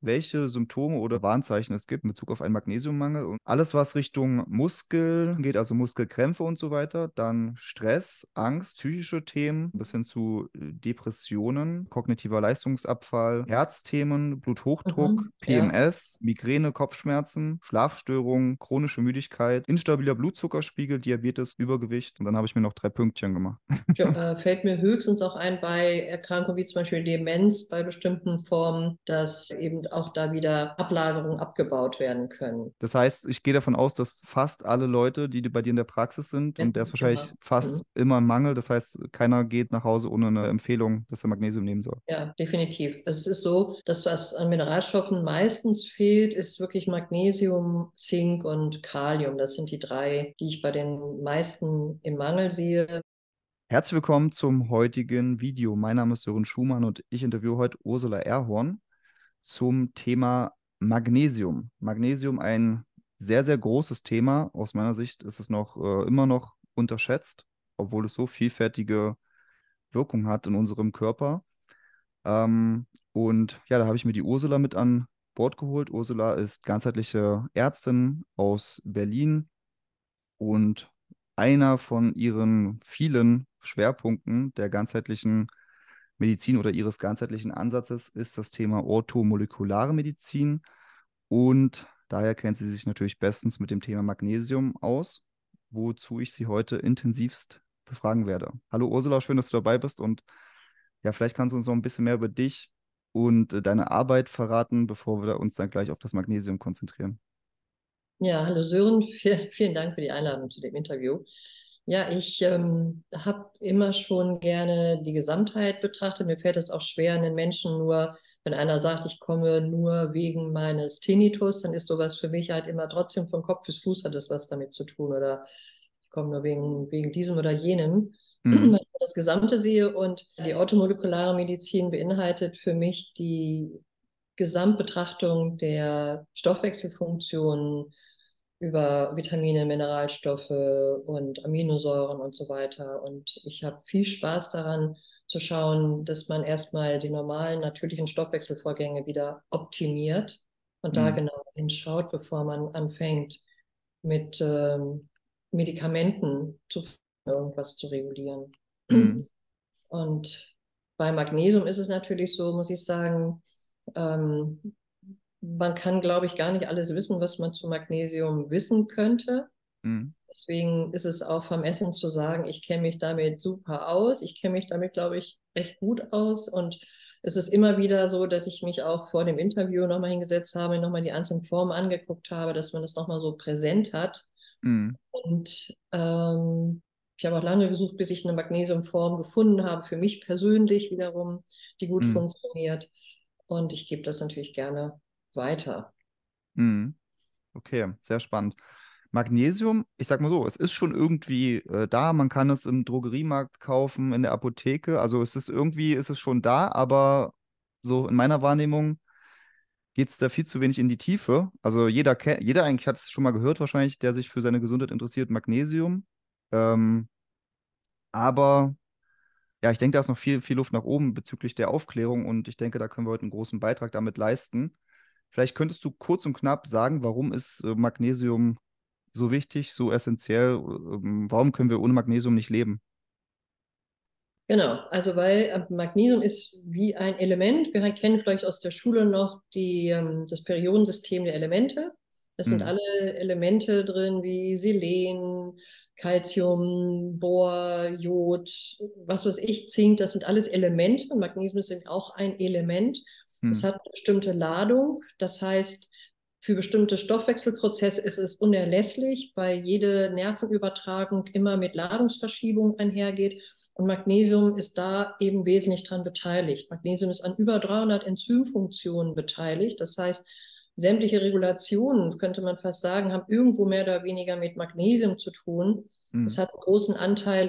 welche Symptome oder Warnzeichen es gibt in Bezug auf einen Magnesiummangel. Und alles, was Richtung Muskel geht, also Muskelkrämpfe und so weiter, dann Stress, Angst, psychische Themen bis hin zu Depressionen, kognitiver Leistungsabfall, Herzthemen, Bluthochdruck, Ja. PMS, Migräne, Kopfschmerzen, Schlafstörungen, chronische Müdigkeit, instabiler Blutzuckerspiegel, Diabetes, Übergewicht. Und dann habe ich mir noch 3 Pünktchen gemacht. Fällt mir höchstens auch ein bei Erkrankungen wie zum Beispiel Demenz bei bestimmten Formen, dass eben auch da wieder Ablagerungen abgebaut werden können. Das heißt, ich gehe davon aus, dass fast alle Leute, die bei dir in der Praxis sind, und der ist Meistens wahrscheinlich immer. fast Mhm. immer ein Mangel, das heißt, keiner geht nach Hause ohne eine Empfehlung, dass er Magnesium nehmen soll. Ja, definitiv. Es ist so, dass was an Mineralstoffen meistens fehlt, ist wirklich Magnesium, Zink und Kalium. Das sind die drei, die ich bei den meisten im Mangel sehe. Herzlich willkommen zum heutigen Video. Mein Name ist Sören Schumann und ich interviewe heute Ursula Erhorn zum Thema Magnesium. Magnesium ein sehr, sehr großes Thema. Aus meiner Sicht ist es immer noch unterschätzt, obwohl es so vielfältige Wirkung hat in unserem Körper. Und ja, da habe ich mir die Ursula mit an Bord geholt. Ursula ist ganzheitliche Ärztin aus Berlin und einer von ihren vielen Schwerpunkten der ganzheitlichen Medizin oder ihres ganzheitlichen Ansatzes ist das Thema orthomolekulare Medizin. Und daher kennt sie sich natürlich bestens mit dem Thema Magnesium aus, wozu ich sie heute intensivst befragen werde. Hallo Ursula, schön, dass du dabei bist und ja, vielleicht kannst du uns noch ein bisschen mehr über dich und deine Arbeit verraten, bevor wir uns dann gleich auf das Magnesium konzentrieren. Ja, hallo Sören, vielen Dank für die Einladung zu dem Interview. Ja, ich habe immer schon gerne die Gesamtheit betrachtet. Mir fällt es auch schwer, einen Menschen nur, wenn einer sagt, ich komme nur wegen meines Tinnitus, dann ist sowas für mich halt immer trotzdem von Kopf bis Fuß hat es was damit zu tun oder ich komme nur wegen diesem oder jenem. Mhm. Wenn ich das Gesamte sehe und die automolekulare Medizin beinhaltet für mich die Gesamtbetrachtung der Stoffwechselfunktionen über Vitamine, Mineralstoffe und Aminosäuren und so weiter. Und ich habe viel Spaß daran zu schauen, dass man erstmal die normalen natürlichen Stoffwechselvorgänge wieder optimiert und da Mhm. genau hinschaut, bevor man anfängt mit Medikamenten irgendwas zu regulieren. Mhm. Und bei Magnesium ist es natürlich so, muss ich sagen, ähm, man kann, glaube ich, gar nicht alles wissen, was man zu Magnesium wissen könnte. Mhm. Deswegen ist es auch vermessen zu sagen, ich kenne mich damit super aus. Ich kenne mich damit, glaube ich, recht gut aus. Und es ist immer wieder so, dass ich mich auch vor dem Interview nochmal hingesetzt habe, nochmal die einzelnen Formen angeguckt habe, dass man das nochmal so präsent hat. Mhm. Und ich habe auch lange gesucht, bis ich eine Magnesiumform gefunden habe, für mich persönlich wiederum, die gut Mhm. funktioniert. Und ich gebe das natürlich gerne weiter. Mhm. Okay, sehr spannend. Magnesium, ich sag mal so, es ist schon irgendwie da, man kann es im Drogeriemarkt kaufen, in der Apotheke, also ist es schon da, aber so in meiner Wahrnehmung geht es da viel zu wenig in die Tiefe. Also jeder eigentlich hat es schon mal gehört wahrscheinlich, der sich für seine Gesundheit interessiert, Magnesium. Ähm, aber ja, ich denke, da ist noch viel, viel Luft nach oben bezüglich der Aufklärung und ich denke, da können wir heute einen großen Beitrag damit leisten. Vielleicht könntest du kurz und knapp sagen, warum ist Magnesium so wichtig, so essentiell? Warum können wir ohne Magnesium nicht leben? Genau, also weil Magnesium ist wie ein Element. Wir kennen vielleicht aus der Schule noch das Periodensystem der Elemente. Das sind Hm, alle Elemente drin wie Selen, Calcium, Bor, Jod, was weiß ich, Zink. Das sind alles Elemente und Magnesium ist eben auch ein Element. Es hm, hat eine bestimmte Ladung. Das heißt, für bestimmte Stoffwechselprozesse ist es unerlässlich, weil jede Nervenübertragung immer mit Ladungsverschiebung einhergeht. Und Magnesium ist da eben wesentlich dran beteiligt. Magnesium ist an über 300 Enzymfunktionen beteiligt. Das heißt, sämtliche Regulationen, könnte man fast sagen, haben irgendwo mehr oder weniger mit Magnesium zu tun. hm, Es hat einen großen Anteil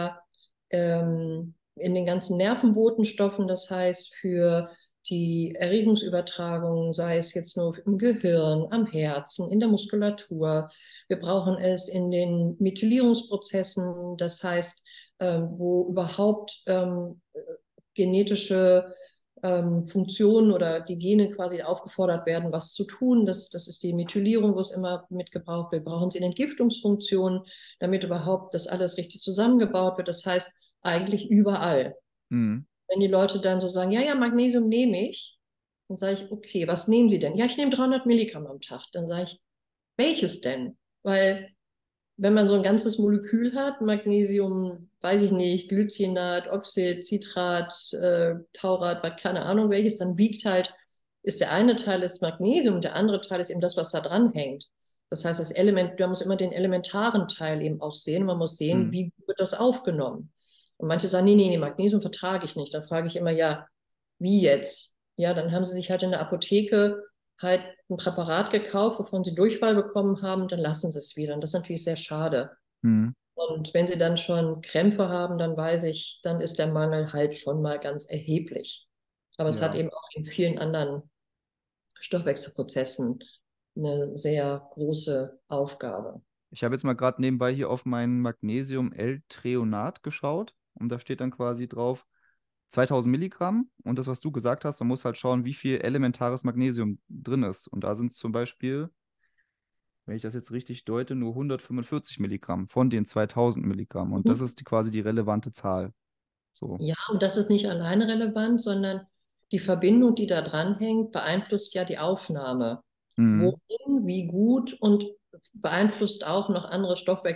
in den ganzen Nervenbotenstoffen. Das heißt, für die Erregungsübertragung, sei es jetzt nur im Gehirn, am Herzen, in der Muskulatur. Wir brauchen es in den Methylierungsprozessen, das heißt, wo überhaupt genetische Funktionen oder die Gene quasi aufgefordert werden, was zu tun. Das ist die Methylierung, wo es immer mitgebraucht wird. Brauchen sie eine Entgiftungsfunktion, damit überhaupt das alles richtig zusammengebaut wird. Das heißt, eigentlich überall. Mhm. Wenn die Leute dann so sagen, ja, ja, Magnesium nehme ich, dann sage ich, okay, was nehmen Sie denn? Ja, ich nehme 300 Milligramm am Tag. Dann sage ich, welches denn? Weil wenn man so ein ganzes Molekül hat, Magnesium, weiß ich nicht, Glycinat, Oxid, Citrat, Taurat, keine Ahnung welches, dann wiegt halt, ist der eine Teil das Magnesium, der andere Teil ist eben das, was da dran hängt. Das heißt, das Element, man muss immer den elementaren Teil eben auch sehen. Man muss sehen, Mhm. wie wird das aufgenommen. Und manche sagen, nee, nee, nee, Magnesium vertrage ich nicht. Dann frage ich immer, ja, wie jetzt? Ja, dann haben sie sich halt in der Apotheke halt ein Präparat gekauft, wovon sie Durchfall bekommen haben, dann lassen sie es wieder. Und das ist natürlich sehr schade. Mhm. Und wenn sie dann schon Krämpfe haben, dann weiß ich, dann ist der Mangel halt schon mal ganz erheblich. Aber es hat Ja. eben auch in vielen anderen Stoffwechselprozessen eine sehr große Aufgabe. Ich habe jetzt mal gerade nebenbei hier auf mein Magnesium-L-Threonat geschaut und da steht dann quasi drauf 2000 Milligramm und das, was du gesagt hast, man muss halt schauen, wie viel elementares Magnesium drin ist. Und da sind es zum Beispiel, wenn ich das jetzt richtig deute, nur 145 Milligramm von den 2000 Milligramm. Und das Mhm. ist quasi die relevante Zahl. So. Ja, und das ist nicht alleine relevant, sondern die Verbindung, die da dranhängt, beeinflusst ja die Aufnahme. Mhm. Wohin, wie gut und beeinflusst auch noch andere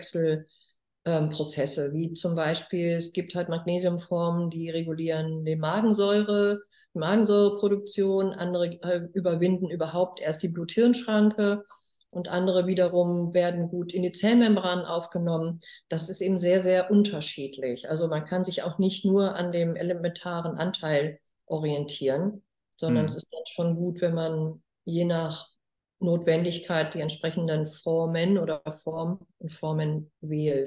Stoffwechselprozesse, wie zum Beispiel, es gibt halt Magnesiumformen, die regulieren die Magensäureproduktion, andere überwinden überhaupt erst die Blut-Hirn-Schranke und andere wiederum werden gut in die Zellmembran aufgenommen. Das ist eben sehr, sehr unterschiedlich. Also man kann sich auch nicht nur an dem elementaren Anteil orientieren, sondern es Mhm. ist dann schon gut, wenn man je nach Notwendigkeit die entsprechenden Formen oder Formen wählt.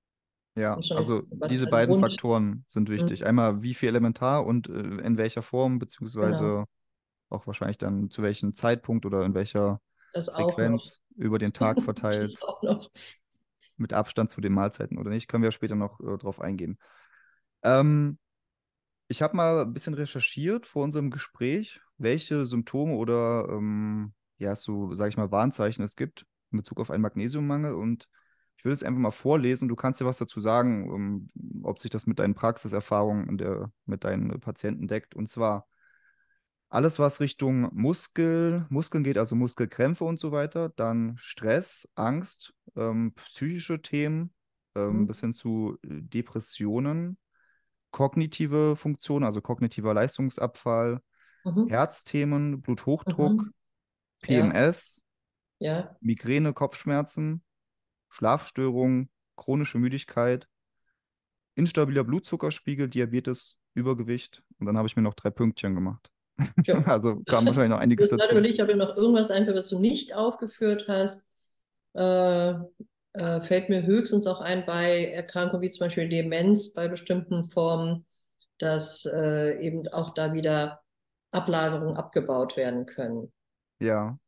Ja, Und schon ist also man diese halt beiden rund. Faktoren sind wichtig. Einmal wie viel Elementar und in welcher Form, Genau, beziehungsweise auch wahrscheinlich dann zu welchem Zeitpunkt oder in welcher das auch noch. Frequenz über den Tag Das verteilt, auch noch. mit Abstand zu den Mahlzeiten oder nicht, können wir später noch drauf eingehen. Ähm, Ich habe mal ein bisschen recherchiert vor unserem Gespräch, welche Symptome oder ja, so, sage ich mal, Warnzeichen es gibt in Bezug auf einen Magnesiummangel. Und ich würde es einfach mal vorlesen. Du kannst dir was dazu sagen, ob sich das mit deinen Praxiserfahrungen mit deinen Patienten deckt. Und zwar alles, was Richtung Muskeln geht, also Muskelkrämpfe und so weiter, dann Stress, Angst, psychische Themen, Mhm. bis hin zu Depressionen, kognitive Funktionen, also kognitiver Leistungsabfall, Mhm. Herzthemen, Bluthochdruck, Mhm. Ja, PMS, ja. Migräne, Kopfschmerzen, Schlafstörungen, chronische Müdigkeit, instabiler Blutzuckerspiegel, Diabetes, Übergewicht. Und dann habe ich mir noch 3 Pünktchen gemacht. Tja. Also kam wahrscheinlich noch Ich einiges muss gerade dazu. überlegen, ob mir noch irgendwas einfällt, was du nicht aufgeführt hast. Äh, fällt mir höchstens auch ein bei Erkrankungen wie zum Beispiel Demenz bei bestimmten Formen, dass eben auch da wieder Ablagerungen abgebaut werden können. Ja.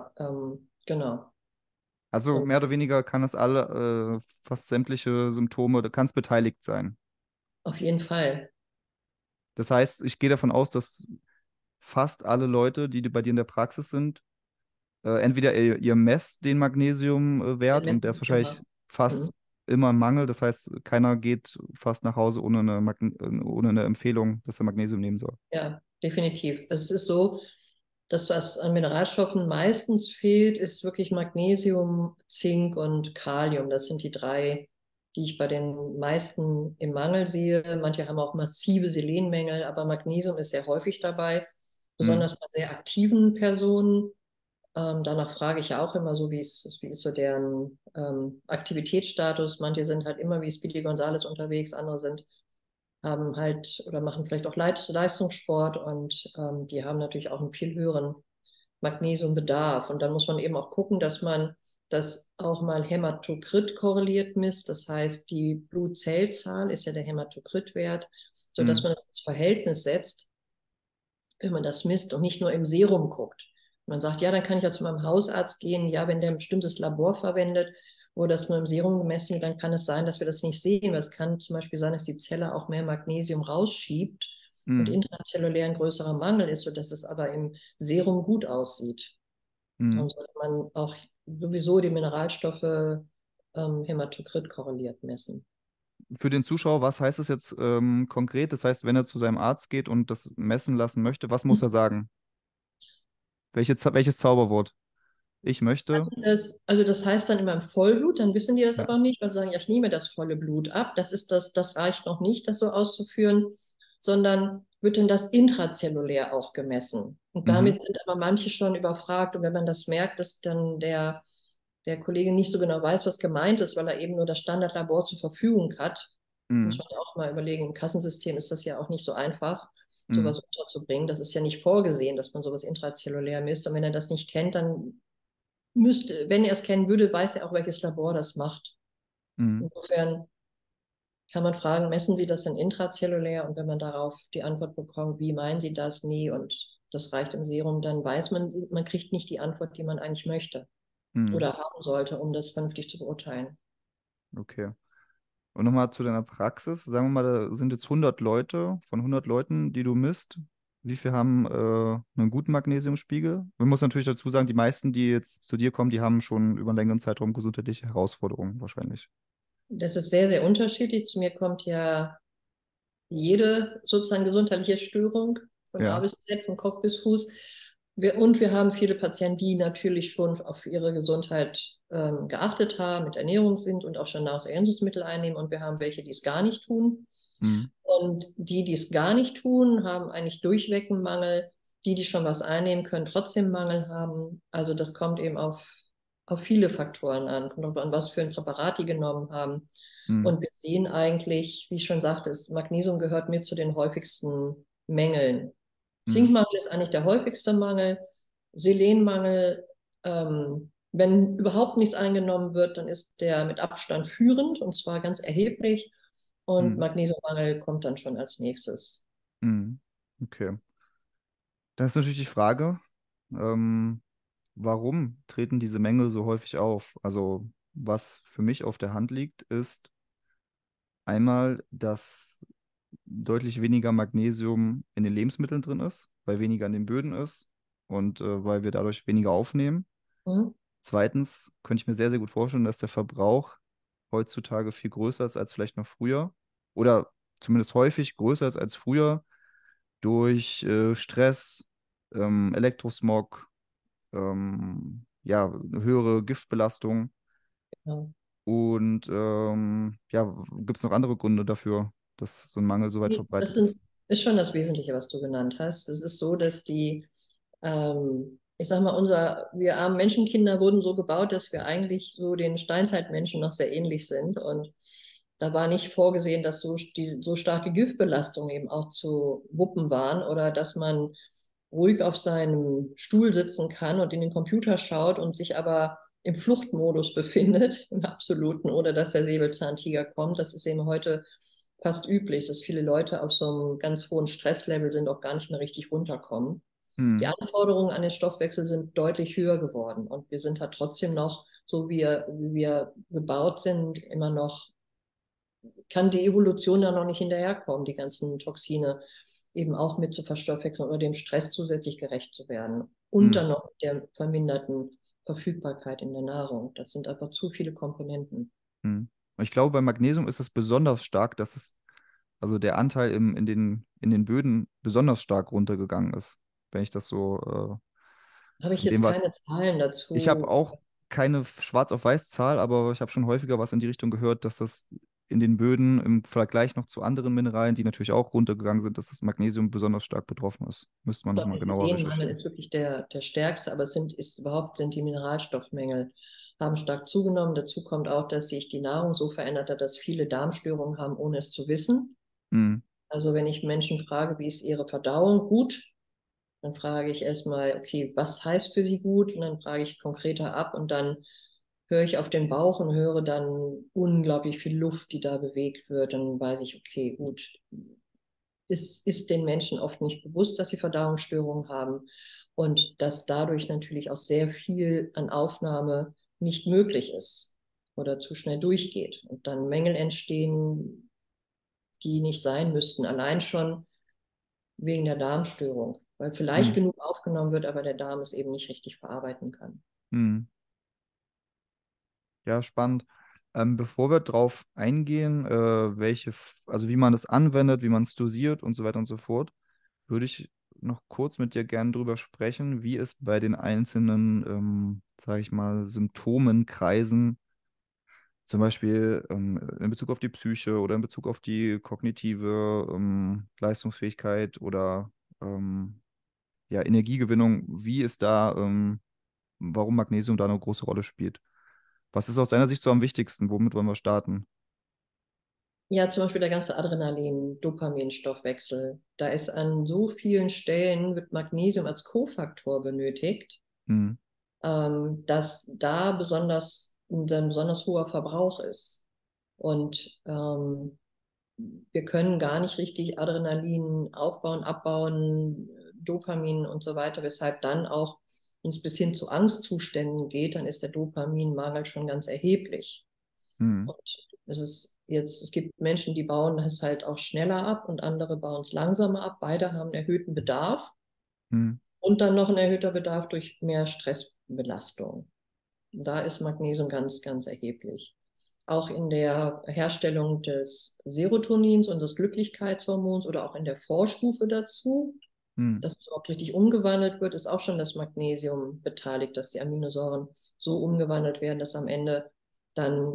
Genau. Also Und mehr oder weniger kann es fast sämtliche Symptome, da kann es beteiligt sein. auf jeden Fall. Das heißt, ich gehe davon aus, dass fast alle Leute, die bei dir in der Praxis sind, entweder ihr messt den Wir Magnesiumwert und messen der ist es wahrscheinlich immer. fast Mhm. immer im Mangel. Das heißt, keiner geht fast nach Hause ohne eine Empfehlung, dass er Magnesium nehmen soll. Ja, definitiv. Also es ist so, das, was an Mineralstoffen meistens fehlt, ist wirklich Magnesium, Zink und Kalium. Das sind die drei, die ich bei den meisten im Mangel sehe. Manche haben auch massive Selenmängel, aber Magnesium ist sehr häufig dabei, Hm. besonders bei sehr aktiven Personen. Danach frage ich ja auch immer so, wie ist so deren Aktivitätsstatus. Manche sind halt immer wie Speedy Gonzales unterwegs, andere sind haben halt oder machen vielleicht auch Leistungssport und die haben natürlich auch einen viel höheren Magnesiumbedarf. Und dann muss man eben auch gucken, dass man das auch mal Hämatokrit korreliert misst. Das heißt, die Blutzellzahl ist ja der Hämatokritwert, sodass Hm. man das ins Verhältnis setzt, wenn man das misst und nicht nur im Serum guckt. Man sagt, ja, dann kann ich ja zu meinem Hausarzt gehen. Ja, wenn der ein bestimmtes Labor verwendet, wo das nur im Serum gemessen wird, dann kann es sein, dass wir das nicht sehen. Es kann zum Beispiel sein, dass die Zelle auch mehr Magnesium rausschiebt. und Mhm. intrazellulär ein größerer Mangel ist, sodass es aber im Serum gut aussieht. Darum Mhm. sollte man auch sowieso die Mineralstoffe Hämatokrit korreliert messen. Für den Zuschauer, was heißt es jetzt konkret? Das heißt, wenn er zu seinem Arzt geht und das messen lassen möchte, was muss er sagen? Welches Zauberwort? Ich möchte. Also das heißt dann immer im Vollblut, dann wissen die das Ja. aber nicht, weil sie sagen, ja, ich nehme das volle Blut ab. Das reicht noch nicht, das so auszuführen, sondern wird dann das intrazellulär auch gemessen. Und Mhm. damit sind aber manche schon überfragt. Und wenn man das merkt, dass dann der Kollege nicht so genau weiß, was gemeint ist, weil er eben nur das Standardlabor zur Verfügung hat, muss Mhm. man ja auch mal überlegen, im Kassensystem ist das ja auch nicht so einfach, Mhm. sowas unterzubringen. Das ist ja nicht vorgesehen, dass man sowas intrazellulär misst. Und wenn er das nicht kennt, dann müsste, wenn er es kennen würde, weiß er auch, welches Labor das macht. Mhm. Insofern kann man fragen, messen Sie das denn intrazellulär? Und wenn man darauf die Antwort bekommt, wie meinen Sie das? Nee, und das reicht im Serum, dann weiß man, man kriegt nicht die Antwort, die man eigentlich möchte Mhm. oder haben sollte, um das vernünftig zu beurteilen. Okay. Und nochmal zu deiner Praxis. Sagen wir mal, da sind jetzt 100 Leute. Von 100 Leuten, die du misst, wie viel haben einen guten Magnesiumspiegel? Man muss natürlich dazu sagen, die meisten, die jetzt zu dir kommen, die haben schon über einen längeren Zeitraum gesundheitliche Herausforderungen wahrscheinlich. Das ist sehr, sehr unterschiedlich. Zu mir kommt ja jede sozusagen gesundheitliche Störung von A Ja. bis Z, von Kopf bis Fuß. Und wir haben viele Patienten, die natürlich schon auf ihre Gesundheit geachtet haben, mit Ernährung sind und auch schon Nahrungsergänzungsmittel einnehmen. Und wir haben welche, die es gar nicht tun. Mhm. Und die, die es gar nicht tun, haben eigentlich durchweg einen Mangel. Die, die schon was einnehmen, können trotzdem Mangel haben. Also das kommt eben auf viele Faktoren an. Kommt darauf an, was für ein Präparat die genommen haben. Mhm. Und wir sehen eigentlich, wie ich schon sagte, Magnesium gehört mit zu den häufigsten Mängeln. Mhm. Zinkmangel ist eigentlich der häufigste Mangel. Selenmangel, wenn überhaupt nichts eingenommen wird, dann ist der mit Abstand führend und zwar ganz erheblich. Und Mhm. Magnesiummangel kommt dann schon als nächstes. Mhm. Okay. Das ist natürlich die Frage, ähm, warum treten diese Mängel so häufig auf? Also, was für mich auf der Hand liegt, ist einmal, dass deutlich weniger Magnesium in den Lebensmitteln drin ist, weil weniger in den Böden ist und weil wir dadurch weniger aufnehmen. Mhm. Zweitens könnte ich mir sehr, sehr gut vorstellen, dass der Verbrauch heutzutage viel größer ist als vielleicht noch früher oder zumindest häufig größer ist als früher durch Stress, Elektrosmog, ja, eine höhere Giftbelastung. Ja. Und ja, gibt es noch andere Gründe dafür, dass so ein Mangel so weit Das verbreitet ist? ist schon das Wesentliche, was du genannt hast. Es ist so, dass ich sag mal, wir armen Menschenkinder wurden so gebaut, dass wir eigentlich so den Steinzeitmenschen noch sehr ähnlich sind. Und da war nicht vorgesehen, dass so starke Giftbelastungen eben auch zu wuppen waren oder dass man ruhig auf seinem Stuhl sitzen kann und in den Computer schaut und sich aber im Fluchtmodus befindet, im absoluten, oder dass der Säbelzahntiger kommt. Das ist eben heute fast üblich, dass viele Leute auf so einem ganz hohen Stresslevel sind, auch gar nicht mehr richtig runterkommen. Die Hm, Anforderungen an den Stoffwechsel sind deutlich höher geworden und wir sind halt trotzdem noch, so wie wir gebaut sind, immer noch, kann die Evolution da noch nicht hinterherkommen, die ganzen Toxine eben auch mit zu verstoffwechseln oder dem Stress zusätzlich gerecht zu werden. Und hm, dann noch mit der verminderten Verfügbarkeit in der Nahrung. Das sind einfach zu viele Komponenten. hm. Und ich glaube, bei Magnesium ist es besonders stark, dass es, also der Anteil in den Böden besonders stark runtergegangen ist, wenn ich das so Habe ich von dem jetzt was. keine Zahlen Ich habe dazu. auch keine Schwarz-auf-Weiß-Zahl, aber ich habe schon häufiger was in die Richtung gehört, dass das in den Böden im Vergleich noch zu anderen Mineralien, die natürlich auch runtergegangen sind, dass das Magnesium besonders stark betroffen ist. Müsste man Ich nochmal glaube, der genauer Selenmangel recherchieren. ist wirklich der stärkste, aber sind die Mineralstoffmängel haben stark zugenommen. Dazu kommt auch, dass sich die Nahrung so verändert hat, dass viele Darmstörungen haben, ohne es zu wissen. Hm, Also wenn ich Menschen frage, wie ist ihre Verdauung gut, dann frage ich erstmal, okay, was heißt für sie gut? Und dann frage ich konkreter ab und dann höre ich auf den Bauch und höre dann unglaublich viel Luft, die da bewegt wird. Dann weiß ich, okay, gut, es ist den Menschen oft nicht bewusst, dass sie Verdauungsstörungen haben und dass dadurch natürlich auch sehr viel an Aufnahme nicht möglich ist oder zu schnell durchgeht und dann Mängel entstehen, die nicht sein müssten. Allein schon wegen der Darmstörung, weil vielleicht Hm. genug aufgenommen wird, aber der Darm es eben nicht richtig verarbeiten kann. Hm. Ja, spannend. Bevor wir drauf eingehen, also wie man es anwendet, wie man es dosiert und so weiter und so fort, würde ich noch kurz mit dir gerne drüber sprechen, wie es bei den einzelnen, sage ich mal, Symptomen kreisen, zum Beispiel in Bezug auf die Psyche oder in Bezug auf die kognitive Leistungsfähigkeit oder ähm, ja, Energiegewinnung, wie es da, warum Magnesium da eine große Rolle spielt. Was ist aus deiner Sicht so am wichtigsten? Womit wollen wir starten? Ja, zum Beispiel der ganze Adrenalin-Dopaminstoffwechsel. Da ist an so vielen Stellen wird Magnesium als Kofaktor benötigt, Hm, dass da ein besonders hoher Verbrauch ist. Und wir können gar nicht richtig Adrenalin aufbauen, abbauen, Dopamin und so weiter, weshalb dann auch uns bis hin zu Angstzuständen geht, dann ist der Dopaminmangel schon ganz erheblich. hm, Und es gibt Menschen, die bauen es halt auch schneller ab und andere bauen es langsamer ab. Beide haben erhöhten Bedarf hm, und dann noch ein erhöhter Bedarf durch mehr Stressbelastung. Da ist Magnesium ganz, ganz erheblich. Auch in der Herstellung des Serotonins und des Glücklichkeitshormons oder auch in der Vorstufe dazu, hm, dass es überhaupt richtig umgewandelt wird, ist auch schon das Magnesium beteiligt, dass die Aminosäuren so umgewandelt werden, dass am Ende dann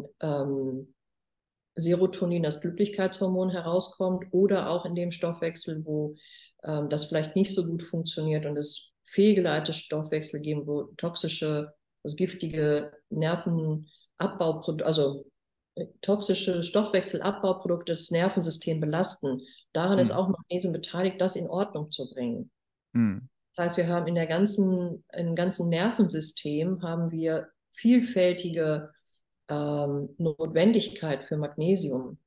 Serotonin, das Glücklichkeitshormon, herauskommt oder auch in dem Stoffwechsel, wo das vielleicht nicht so gut funktioniert und es fehlgeleitete Stoffwechsel geben, wo toxische, also giftige Nervenabbauprodukte, also toxische Stoffwechselabbauprodukte das Nervensystem belasten. Daran ist hm, auch Magnesium beteiligt, das in Ordnung zu bringen. hm, Das heißt, wir haben im ganzen Nervensystem haben wir vielfältige Notwendigkeit für Magnesium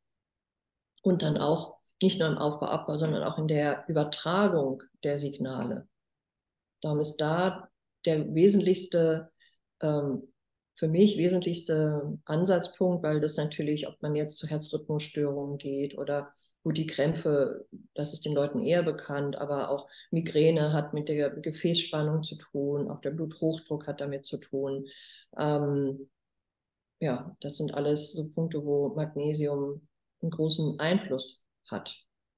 und dann auch nicht nur im Aufbau, Abbau, sondern auch in der Übertragung der Signale. Darum ist da der wesentlichste, ähm, für mich wesentlichste Ansatzpunkt, weil das natürlich, ob man jetzt zu Herzrhythmusstörungen geht oder gut, die Krämpfe, das ist den Leuten eher bekannt, aber auch Migräne hat mit der Gefäßspannung zu tun, auch der Bluthochdruck hat damit zu tun. Ähm, ja, das sind alles so Punkte, wo Magnesium einen großen Einfluss hat.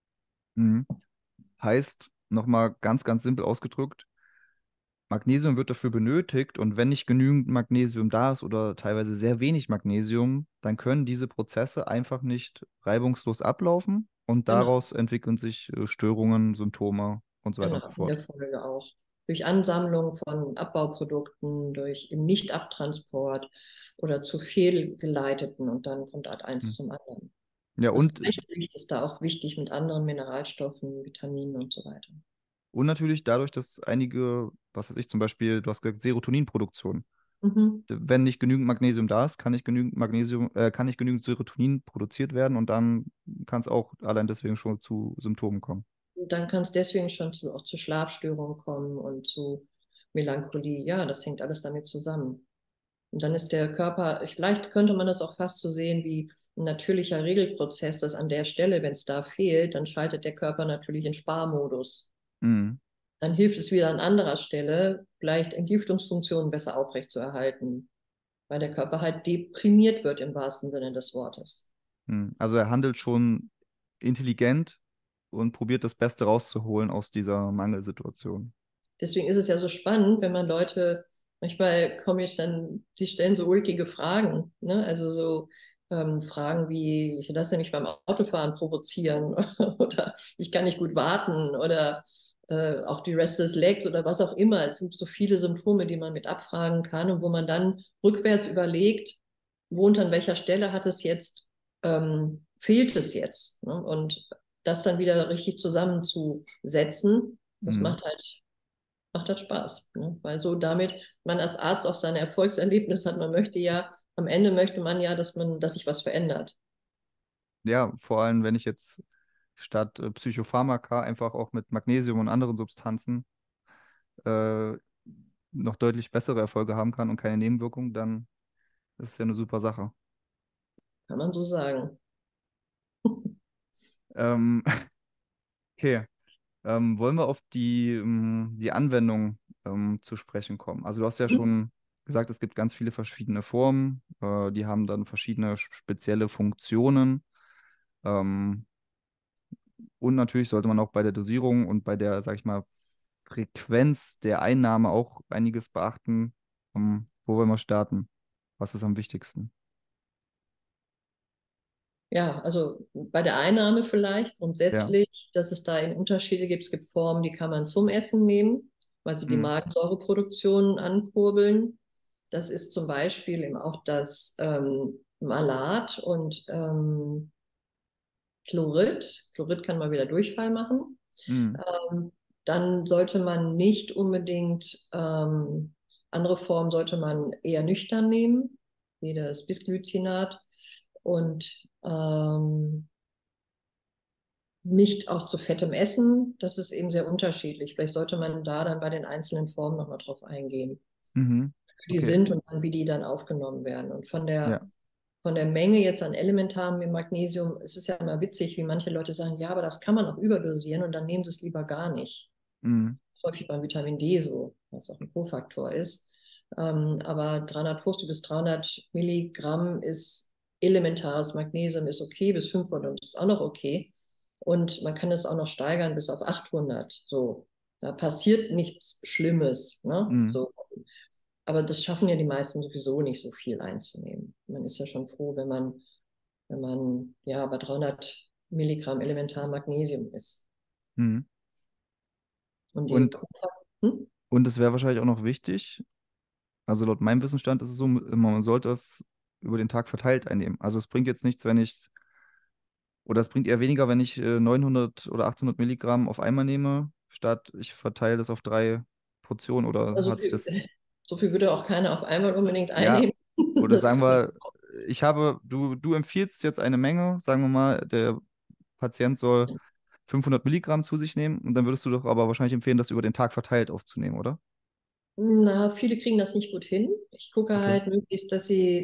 hm. Heißt, nochmal ganz, ganz simpel ausgedrückt, Magnesium wird dafür benötigt und wenn nicht genügend Magnesium da ist oder teilweise sehr wenig Magnesium, dann können diese Prozesse einfach nicht reibungslos ablaufen und Genau, daraus entwickeln sich Störungen, Symptome und so weiter und so genau, in fort. der Folge auch. Durch Ansammlung von Abbauprodukten, durch eben Nicht-Abtransport oder zu fehlgeleiteten und dann kommt Art Hm. eins zum anderen. Ja, Das und Gleichgewicht ist da auch wichtig mit anderen Mineralstoffen, Vitaminen und so weiter. Und natürlich dadurch, dass einige, was weiß ich, zum Beispiel, du hast gesagt, Serotoninproduktion. Mhm. Wenn nicht genügend Magnesium da ist, kann nicht genügend Serotonin produziert werden und dann kann es auch allein deswegen schon zu Symptomen kommen. Und dann kann es deswegen schon auch zu Schlafstörungen kommen und zu Melancholie. Ja, das hängt alles damit zusammen. Und dann ist der Körper, vielleicht könnte man das auch fast so sehen wie ein natürlicher Regelprozess, dass an der Stelle, wenn es da fehlt, dann schaltet der Körper natürlich in Sparmodus. Mhm. Dann hilft es wieder an anderer Stelle, vielleicht Entgiftungsfunktionen besser aufrechtzuerhalten, weil der Körper halt deprimiert wird im wahrsten Sinne des Wortes. Mhm. Also er handelt schon intelligent und probiert das Beste rauszuholen aus dieser Mangelsituation. Deswegen ist es ja so spannend, wenn man Leute, manchmal komme ich dann, die stellen so ulkige Fragen, ne? Also so Fragen wie, ich lasse mich beim Autofahren provozieren oder ich kann nicht gut warten oder auch die Restless Legs oder was auch immer. Es sind so viele Symptome, die man mit abfragen kann und wo man dann rückwärts überlegt, wo und an welcher Stelle hat es jetzt, fehlt es jetzt, ne? Und das dann wieder richtig zusammenzusetzen, das Mhm. macht halt Spaß, ne? Weil so damit man als Arzt auch seine Erfolgserlebnisse hat. Man möchte ja, am Ende möchte man ja, dass sich was verändert. Ja, vor allem, wenn ich jetzt statt Psychopharmaka einfach auch mit Magnesium und anderen Substanzen äh, noch deutlich bessere Erfolge haben kann und keine Nebenwirkungen, dann ist es ja eine super Sache. Kann man so sagen. Ähm, okay. Wollen wir auf die Anwendung zu sprechen kommen? Also du hast ja schon gesagt, es gibt ganz viele verschiedene Formen, die haben dann verschiedene spezielle Funktionen. Ähm, und natürlich sollte man auch bei der Dosierung und bei der, sag ich mal, Frequenz der Einnahme auch einiges beachten. Wo wollen wir starten? Was ist am wichtigsten? Ja, also bei der Einnahme vielleicht Ja. grundsätzlich, dass es da eben Unterschiede gibt. Es gibt Formen, die kann man zum Essen nehmen, weil sie die Mhm. Magensäureproduktion ankurbeln. Das ist zum Beispiel eben auch das Malat und Chlorid. Chlorid kann mal wieder Durchfall machen. Mhm. Ähm, Dann sollte man nicht unbedingt, andere Formen sollte man eher nüchtern nehmen, wie das Bisglycinat. Und nicht auch zu fettem Essen. Das ist eben sehr unterschiedlich. Vielleicht sollte man da dann bei den einzelnen Formen nochmal drauf eingehen, Mhm. wie die Okay. sind und dann, wie die dann aufgenommen werden. Und Ja. von der Menge jetzt an elementarem Magnesium, es ist ja immer witzig, wie manche Leute sagen, ja, aber das kann man auch überdosieren und dann nehmen sie es lieber gar nicht. Mhm. Häufig beim Vitamin D so, was auch ein Kofaktor ist. Aber 350 bis 300 Milligramm ist elementares Magnesium, ist okay, bis 500 ist auch noch okay. Und man kann es auch noch steigern bis auf 800. So, da passiert nichts Schlimmes. Ne? Mhm. So. Aber das schaffen ja die meisten sowieso nicht so viel einzunehmen. Man ist ja schon froh, wenn man ja bei 300 Milligramm elementar Magnesium ist. Mhm. Und die Und, Kofaktoren, hm? und es wäre wahrscheinlich auch noch wichtig, also laut meinem Wissensstand ist es so, man sollte es über den Tag verteilt einnehmen. Also es bringt jetzt nichts, wenn ich, oder es bringt eher weniger, wenn ich 900 oder 800 Milligramm auf einmal nehme, statt ich verteile das auf 3 Portionen oder Also hat sich das, so viel würde auch keiner auf einmal unbedingt ja, einnehmen. oder Das sagen kann ich wir, du empfiehlst jetzt eine Menge, sagen wir mal, der Patient soll 500 Milligramm zu sich nehmen und dann würdest du doch aber wahrscheinlich empfehlen, das über den Tag verteilt aufzunehmen, oder? Na, viele kriegen das nicht gut hin. Ich gucke Okay, halt möglichst, dass sie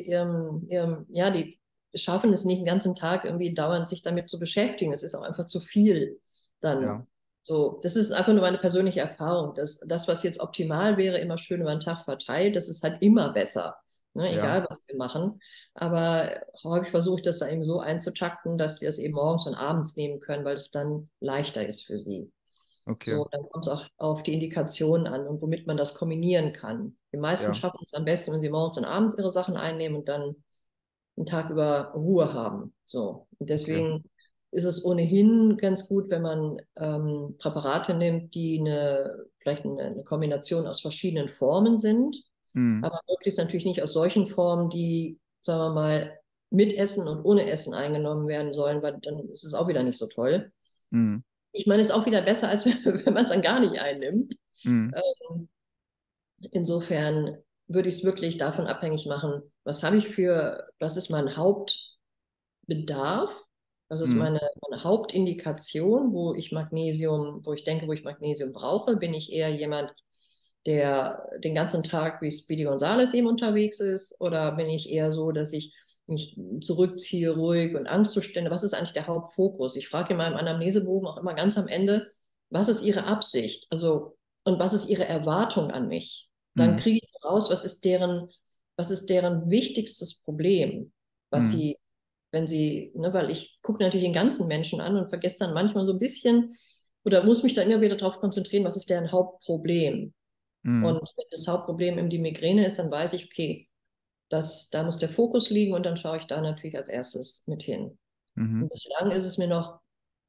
ja, die schaffen es nicht den ganzen Tag irgendwie dauernd sich damit zu beschäftigen. Es ist auch einfach zu viel dann. ja, So, das ist einfach nur meine persönliche Erfahrung. Das, was jetzt optimal wäre, immer schön über den Tag verteilt, das ist halt immer besser. Ne, ja, egal, was wir machen. Aber häufig versuche ich das da eben so einzutakten, dass sie das eben morgens und abends nehmen können, weil es dann leichter ist für sie. okay, So, dann kommt es auch auf die Indikation an und womit man das kombinieren kann. Die meisten ja, schaffen es am besten, wenn sie morgens und abends ihre Sachen einnehmen und dann einen Tag über Ruhe haben. So. Und okay. deswegen ist es ohnehin ganz gut, wenn man Präparate nimmt, die vielleicht eine Kombination aus verschiedenen Formen sind, Mhm. aber möglichst natürlich nicht aus solchen Formen, die, sagen wir mal, mit Essen und ohne Essen eingenommen werden sollen, weil dann ist es auch wieder nicht so toll. Mhm. Ich meine, es ist auch wieder besser, als wenn man es dann gar nicht einnimmt. Mhm. Ähm, Insofern würde ich es wirklich davon abhängig machen, was ist mein Hauptbedarf, was ist Mhm. meine Hauptindikation, wo ich denke, wo ich Magnesium brauche. Bin ich eher jemand, der den ganzen Tag wie Speedy Gonzales eben unterwegs ist, oder bin ich eher so, dass ich mich zurückziehe, ruhig und Angstzustände? Was ist eigentlich der Hauptfokus? Ich frage in meinem Anamnesebogen auch immer ganz am Ende, was ist Ihre Absicht? Also, und was ist Ihre Erwartung an mich? Dann Mhm. kriege ich raus, was ist deren wichtigstes Problem, was Mhm. sie, wenn sie, ne, weil ich gucke natürlich den ganzen Menschen an und vergesse dann manchmal so ein bisschen oder muss mich dann immer wieder darauf konzentrieren, was ist deren Hauptproblem. Und Mhm. wenn das Hauptproblem eben die Migräne ist, dann weiß ich, okay, da muss der Fokus liegen und dann schaue ich da natürlich als erstes mit hin. Mhm. Und bislang ist es mir noch,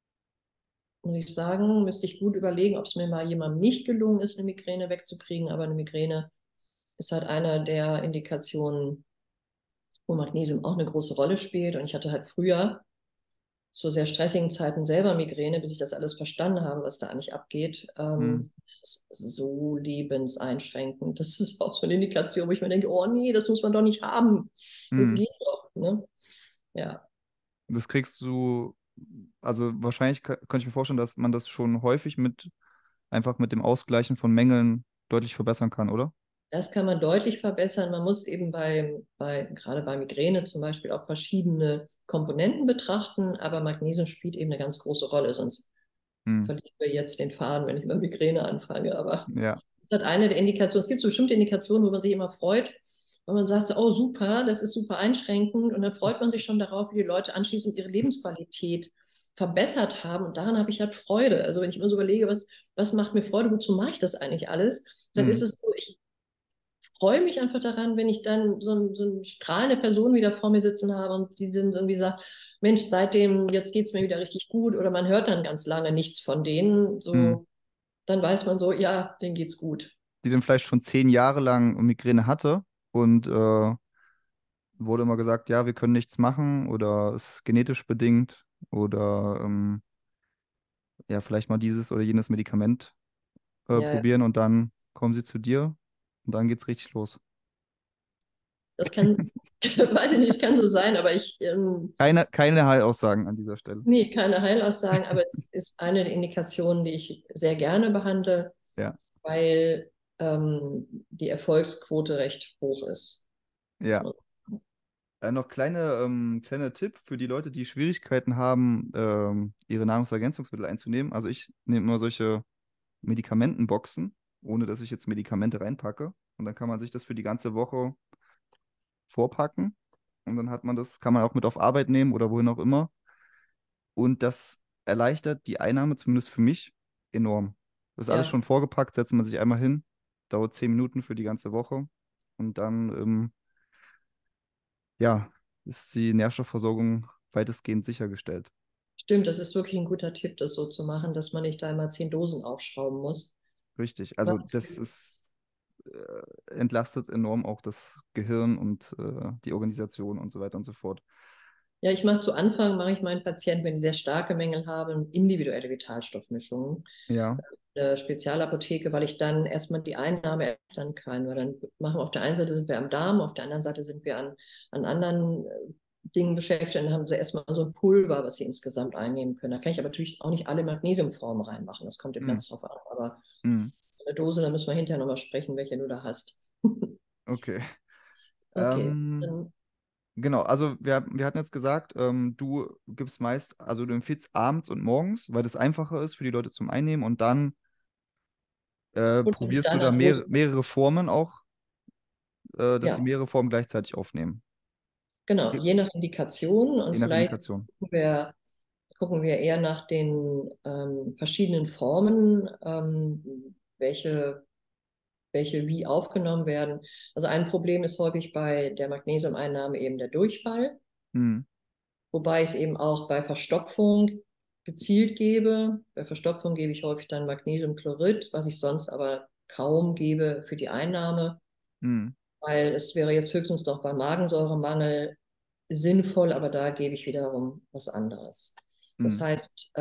muss ich sagen, müsste ich gut überlegen, ob es mir mal jemandem nicht gelungen ist, eine Migräne wegzukriegen, aber eine Migräne ist halt einer der Indikationen, wo Magnesium auch eine große Rolle spielt. Und ich hatte halt früher zu sehr stressigen Zeiten selber Migräne, bis ich das alles verstanden habe, was da eigentlich abgeht. Mhm. Das ist so lebenseinschränkend. Das ist auch so eine Indikation, wo ich mir denke, oh nee, das muss man doch nicht haben. Das Mhm. geht doch. Ne? Ja, Das kriegst du, also wahrscheinlich könnte ich mir vorstellen, dass man das schon häufig einfach mit dem Ausgleichen von Mängeln deutlich verbessern kann, oder? das kann man deutlich verbessern. Man muss eben gerade bei Migräne zum Beispiel auch verschiedene Komponenten betrachten, aber Magnesium spielt eben eine ganz große Rolle. Sonst Hm. verlieren wir jetzt den Faden, wenn ich mal Migräne anfange. Aber Ja. das hat eine der Indikationen. Es gibt so bestimmte Indikationen, wo man sich immer freut, wenn man sagt, so, oh super, das ist super einschränkend. Und dann freut man sich schon darauf, wie die Leute anschließend ihre Lebensqualität verbessert haben. Und daran habe ich halt Freude. Also wenn ich mir so überlege, was macht mir Freude, wozu mache ich das eigentlich alles, dann Hm. ist es so, ich freue mich einfach daran, wenn ich dann so eine strahlende Person wieder vor mir sitzen habe und die sind irgendwie sagt, Mensch, seitdem, jetzt geht es mir wieder richtig gut oder man hört dann ganz lange nichts von denen, Hm. so, dann weiß man so, ja, denen geht's gut. Die dann vielleicht schon 10 Jahre lang Migräne hatte und wurde immer gesagt, ja, wir können nichts machen oder es ist genetisch bedingt oder ja, vielleicht mal dieses oder jenes Medikament Ja, probieren und dann kommen sie zu dir und dann geht's richtig los. das kann, weiß ich nicht, es kann so sein, aber Keine Heilaussagen an dieser Stelle. nee, keine Heilaussagen, aber es ist eine der Indikationen, die ich sehr gerne behandle, Ja, weil die Erfolgsquote recht hoch ist. ja. Noch kleiner Tipp für die Leute, die Schwierigkeiten haben, ihre Nahrungsergänzungsmittel einzunehmen. Also ich nehme immer solche Medikamentenboxen, ohne dass ich jetzt Medikamente reinpacke. Und dann kann man sich das für die ganze Woche vorpacken. Und dann hat man das, kann man auch mit auf Arbeit nehmen oder wohin auch immer. Und das erleichtert die Einnahme, zumindest für mich, enorm. Das ist alles Ja, schon vorgepackt, setzt man sich einmal hin, dauert 10 Minuten für die ganze Woche. Und dann, ja, ist die Nährstoffversorgung weitestgehend sichergestellt. stimmt, das ist wirklich ein guter Tipp, das so zu machen, dass man nicht da immer 10 Dosen aufschrauben muss. Richtig. Also das ist entlastet enorm auch das Gehirn und die Organisation und so weiter und so fort. Ja, ich mache zu Anfang, mache ich meinen Patienten, wenn die sehr starke Mängel haben, individuelle Vitalstoffmischungen, Ja. Spezialapotheke, weil ich dann erstmal die Einnahme erleichtern kann. Weil dann machen wir auf der einen Seite sind wir am Darm, auf der anderen Seite sind wir an anderen Dingen beschäftigt. Dann haben sie erstmal so ein Pulver, was sie insgesamt einnehmen können. Da kann ich aber natürlich auch nicht alle Magnesiumformen reinmachen. Das kommt eben Hm. ganz drauf an. Aber Hm. eine Dose, da müssen wir hinterher nochmal sprechen, welche du da hast. Okay. Okay, Ähm, dann genau, also wir hatten jetzt gesagt, du gibst meist, also du empfiehlst abends und morgens, weil das einfacher ist für die Leute zum Einnehmen und dann und wenn ich probierst du da danach Dose, mehrere Formen auch, dass sie ja, mehrere Formen gleichzeitig aufnehmen. genau, Je je nach Indikation je und nach vielleicht Indikation. gucken wir eher nach den verschiedenen Formen, welche wie aufgenommen werden. Also ein Problem ist häufig bei der Magnesiumeinnahme eben der Durchfall, Hm. wobei ich es eben auch bei Verstopfung gezielt gebe. Bei Verstopfung gebe ich häufig dann Magnesiumchlorid, was ich sonst aber kaum gebe für die Einnahme, Hm. weil es wäre jetzt höchstens noch beim Magensäuremangel sinnvoll, aber da gebe ich wiederum was anderes. Das Hm. heißt,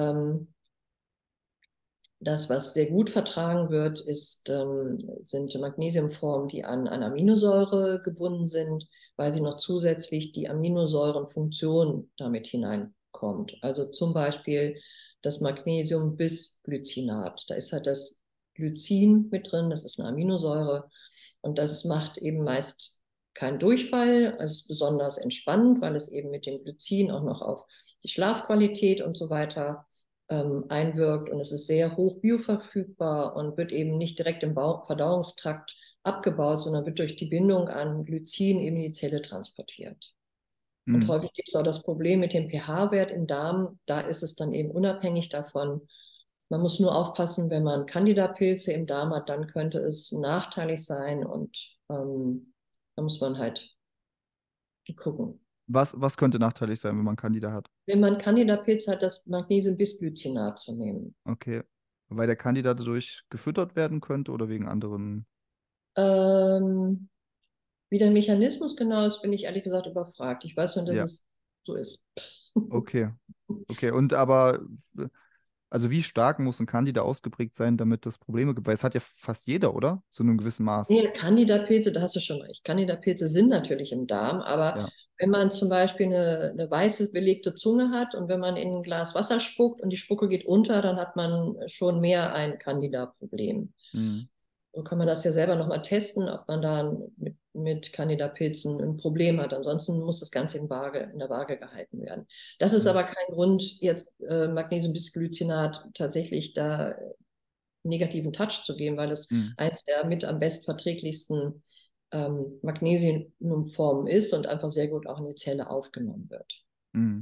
das, was sehr gut vertragen wird, sind Magnesiumformen, die an Aminosäure gebunden sind, weil sie noch zusätzlich die Aminosäurenfunktion damit hineinkommt. Also zum Beispiel das Magnesium-Bis-Glycinat. Da ist halt das Glycin mit drin, das ist eine Aminosäure und das macht eben meist keinen Durchfall. Es ist besonders entspannend, weil es eben mit dem Glycin auch noch auf die Schlafqualität und so weiter einwirkt und es ist sehr hoch bioverfügbar und wird eben nicht direkt im Verdauungstrakt abgebaut, sondern wird durch die Bindung an Glycin eben in die Zelle transportiert. Und Hm. häufig gibt es auch das Problem mit dem pH-Wert im Darm. Da ist es dann eben unabhängig davon. Man muss nur aufpassen, wenn man Candida-Pilze im Darm hat, dann könnte es nachteilig sein und da muss man halt gucken. Was könnte nachteilig sein, wenn man Candida hat? Wenn man Candida-Pilze hat, das Magnesium-Bisglycinat zu nehmen. Okay. Weil der Candida dadurch gefüttert werden könnte oder wegen anderen. Ähm, Wie der Mechanismus genau ist, bin ich ehrlich gesagt überfragt. Ich weiß nur, dass Ja, es so ist. okay. Okay. Und aber, also wie stark muss ein Candida ausgeprägt sein, damit das Probleme gibt? Weil es hat ja fast jeder, oder? Zu einem gewissen Maß. Nee, Candida-Pilze, da hast du schon recht. Candida-Pilze sind natürlich im Darm, aber Ja. wenn man zum Beispiel eine weiße belegte Zunge hat und wenn man in ein Glas Wasser spuckt und die Spucke geht unter, dann hat man schon mehr ein Candida-Problem. Hm. So kann man das ja selber nochmal testen, ob man da mit Candida-Pilzen ein Problem hat. Ansonsten muss das Ganze in der Waage gehalten werden. Das ist Mhm. aber kein Grund, jetzt Magnesiumbisglycinat tatsächlich da negativen Touch zu geben, weil es Mhm. eins der mit am bestverträglichsten Magnesiumformen ist und einfach sehr gut auch in die Zelle aufgenommen wird. Mhm.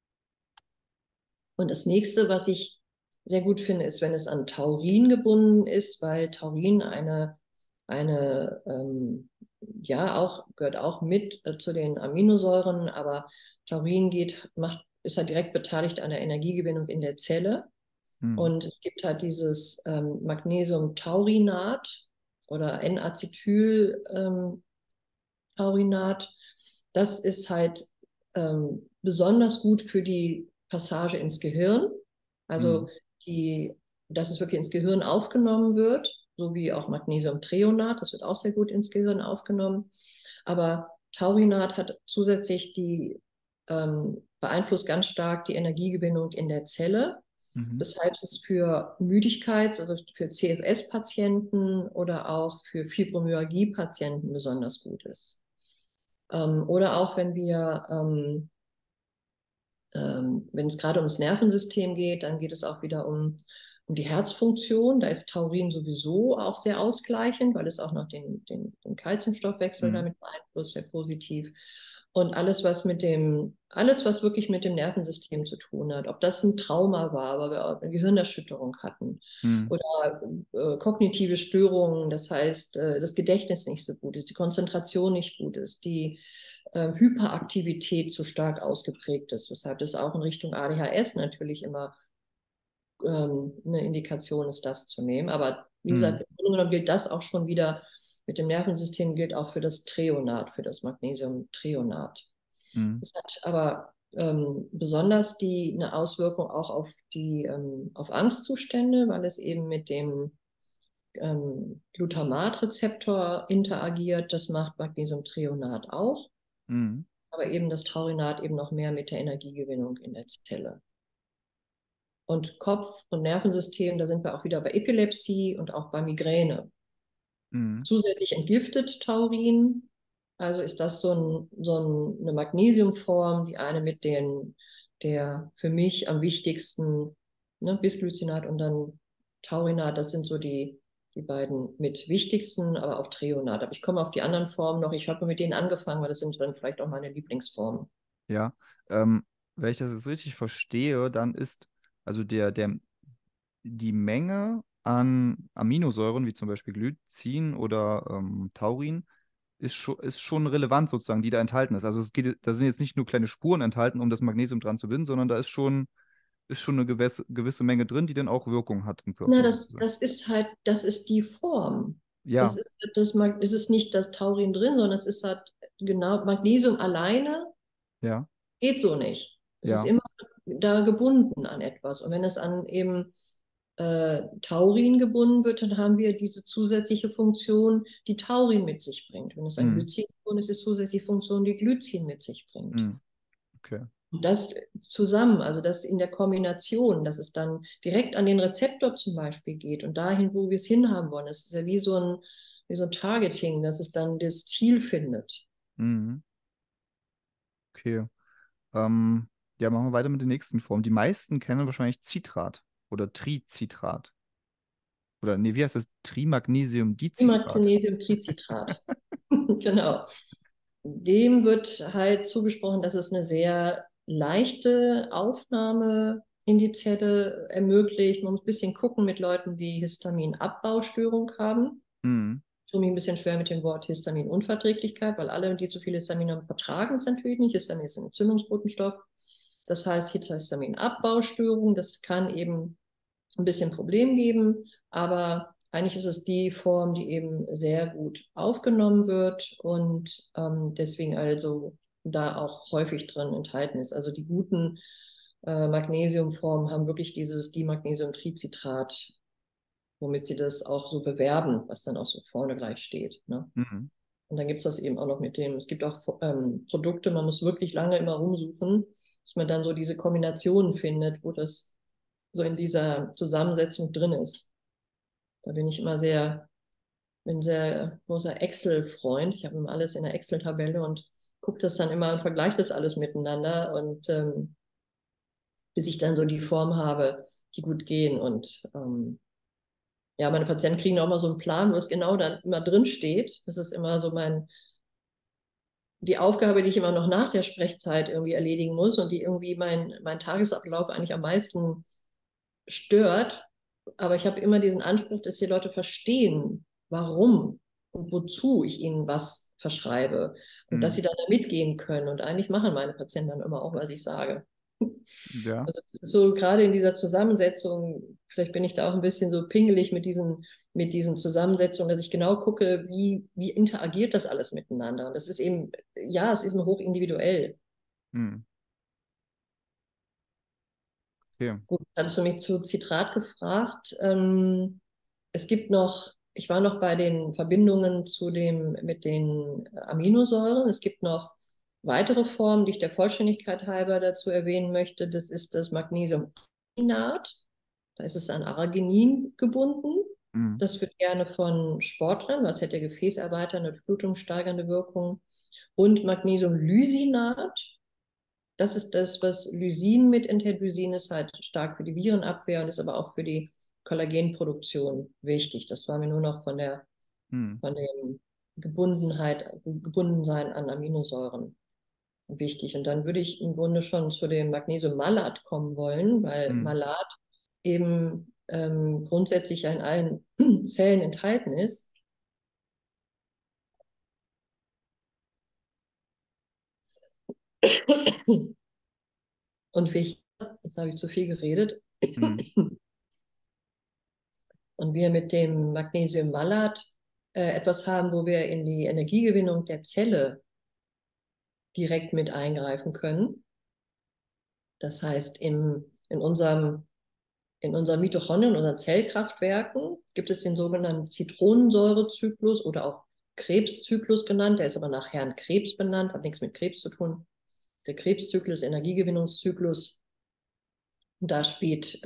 Und das nächste, was ich sehr gut finde, ist, wenn es an Taurin gebunden ist, weil Taurin eine ja, gehört auch mit zu den Aminosäuren, aber Taurin ist halt direkt beteiligt an der Energiegewinnung in der Zelle. Mhm. Und es gibt halt dieses Magnesiumtaurinat oder N-Acetyl-Taurinat. Das ist halt besonders gut für die Passage ins Gehirn. Also Mhm. dass es wirklich ins Gehirn aufgenommen wird, so wie auch Magnesiumthreonat, das wird auch sehr gut ins Gehirn aufgenommen. Aber Taurinat hat zusätzlich beeinflusst ganz stark die Energiegewinnung in der Zelle, Mhm. weshalb es für also für CFS-Patienten oder auch für Fibromyalgie-Patienten besonders gut ist. Oder auch wenn es gerade ums Nervensystem geht, dann geht es auch wieder um die Herzfunktion. Da ist Taurin sowieso auch sehr ausgleichend, weil es auch noch den Kalziumstoffwechsel Mhm. damit beeinflusst, sehr positiv. Und alles, was wirklich mit dem Nervensystem zu tun hat, ob das ein Trauma war, weil wir auch eine Gehirnerschütterung hatten Mhm. oder kognitive Störungen, das heißt, das Gedächtnis nicht so gut ist, die Konzentration nicht gut ist, die Hyperaktivität zu stark ausgeprägt ist, weshalb das auch in Richtung ADHS natürlich immer eine Indikation ist, das zu nehmen. Aber wie gesagt, Mhm. im Grunde genommen gilt das auch schon wieder mit dem Nervensystem, gilt auch für das Treonat, für das Magnesiumtreonat. Mhm. Es hat aber besonders eine Auswirkung auch auf Angstzustände, weil es eben mit dem Glutamatrezeptor interagiert. Das macht Magnesiumtreonat auch, Mhm. aber eben das Taurinat eben noch mehr mit der Energiegewinnung in der Zelle. Und Kopf- und Nervensystem, da sind wir auch wieder bei Epilepsie und auch bei Migräne. Mhm. Zusätzlich entgiftet Taurin, also ist das eine Magnesiumform, die eine der für mich am wichtigsten, ne, Bisglycinat und dann Taurinat, das sind so die beiden mit wichtigsten, aber auch Treonat. Aber ich komme auf die anderen Formen noch. Ich habe mit denen angefangen, weil das sind dann vielleicht auch meine Lieblingsformen. Ja, wenn ich das jetzt richtig verstehe, dann ist also die Menge an Aminosäuren, wie zum Beispiel Glycin oder Taurin, ist schon relevant sozusagen, die da enthalten ist. Also da sind jetzt nicht nur kleine Spuren enthalten, um das Magnesium dran zu binden, sondern da ist schon eine gewisse Menge drin, die dann auch Wirkung hat im Na, Körper sozusagen. das ist die Form. Ja, Es ist nicht das Taurin drin, sondern es ist halt genau, Magnesium alleine ja, geht so nicht. Es ist ja, immer da gebunden an etwas. Und wenn es an eben Taurin gebunden wird, dann haben wir diese zusätzliche Funktion, die Taurin mit sich bringt. Wenn es an mm, Glycin gebunden ist, ist zusätzliche Funktion, die Glycin mit sich bringt. mm, okay, Und das zusammen, also das in der Kombination, dass es dann direkt an den Rezeptor zum Beispiel geht und dahin, wo wir es hinhaben wollen. Das ist ja wie so ein Targeting, dass es dann das Ziel findet. mm, okay. Ähm, ja, machen wir weiter mit der nächsten Form. Die meisten kennen wahrscheinlich Citrat oder Tricitrat. Oder nee, wie heißt das? Trimagnesiumdicitrat. Magnesiumtricitrat. Genau. Dem wird halt zugesprochen, dass es eine sehr leichte Aufnahme in die Zelle ermöglicht. Man muss ein bisschen gucken mit Leuten, die Histaminabbaustörung haben. Mhm. Ich tue mich ein bisschen schwer mit dem Wort Histaminunverträglichkeit, weil alle, die zu viel Histamin haben, vertragen es natürlich nicht. Histamin ist ein Entzündungsbotenstoff. Das heißt, Histaminabbbaustörung, das kann eben ein bisschen Problem geben, aber eigentlich ist es die Form, die eben sehr gut aufgenommen wird und deswegen also da auch häufig drin enthalten ist. Also die guten Magnesiumformen haben wirklich dieses Dimagnesiumtricitrat, womit sie das auch so bewerben, was dann auch so vorne gleich steht. Ne? Mhm. Und dann gibt es das eben auch noch es gibt auch Produkte, man muss wirklich lange immer rumsuchen, bis man dann so diese Kombinationen findet, wo das so in dieser Zusammensetzung drin ist. Da bin ich immer sehr bin ein sehr großer Excel-Freund. Ich habe immer alles in der Excel-Tabelle und gucke das dann immer und vergleiche das alles miteinander. Und bis ich dann so die Form habe, die gut gehen. Und ja, meine Patienten kriegen auch mal so einen Plan, wo es genau dann immer drin steht. Das ist immer so die Aufgabe, die ich immer noch nach der Sprechzeit irgendwie erledigen muss und die irgendwie mein Tagesablauf eigentlich am meisten stört. Aber ich habe immer diesen Anspruch, dass die Leute verstehen, warum und wozu ich ihnen was verschreibe und dass Hm. sie dann da mitgehen können. Und eigentlich machen meine Patienten dann immer auch, was ich sage. Ja. Also so gerade in dieser Zusammensetzung, vielleicht bin ich da auch ein bisschen so pingelig mit diesen Zusammensetzungen, dass ich genau gucke, wie interagiert das alles miteinander. Und das ist eben, ja, es ist mir hoch individuell. Hm. Okay. Gut, hattest du mich zu Zitrat gefragt. Es gibt noch, ich war noch bei den Verbindungen mit den Aminosäuren. Es gibt noch weitere Formen, die ich der Vollständigkeit halber dazu erwähnen möchte. Das ist das Magnesiumarginat. Da ist es an Arginin gebunden. Hm. Das wird gerne von Sportlern, was hätte gefäßerweiternde, blutungssteigernde Wirkung. Und Magnesiumlysinat. Das ist das, was Lysin mit enthält. Lysin ist halt stark für die Virenabwehr und ist aber auch für die Kollagenproduktion wichtig. Das war mir nur noch Hm. von dem Gebundensein an Aminosäuren wichtig. Und dann würde ich im Grunde schon zu dem Magnesiummalat kommen wollen, weil Hm. Malat eben grundsätzlich ja in allen Zellen enthalten ist. Und jetzt habe ich zu viel geredet, Hm. und wir mit dem Magnesiummalat etwas haben, wo wir in die Energiegewinnung der Zelle direkt mit eingreifen können. Das heißt, in unserem Mitochondrien, in unseren Zellkraftwerken, gibt es den sogenannten Zitronensäurezyklus oder auch Krebszyklus genannt. Der ist aber nach Herrn Krebs benannt, hat nichts mit Krebs zu tun. Der Krebszyklus, Energiegewinnungszyklus. Und da spielt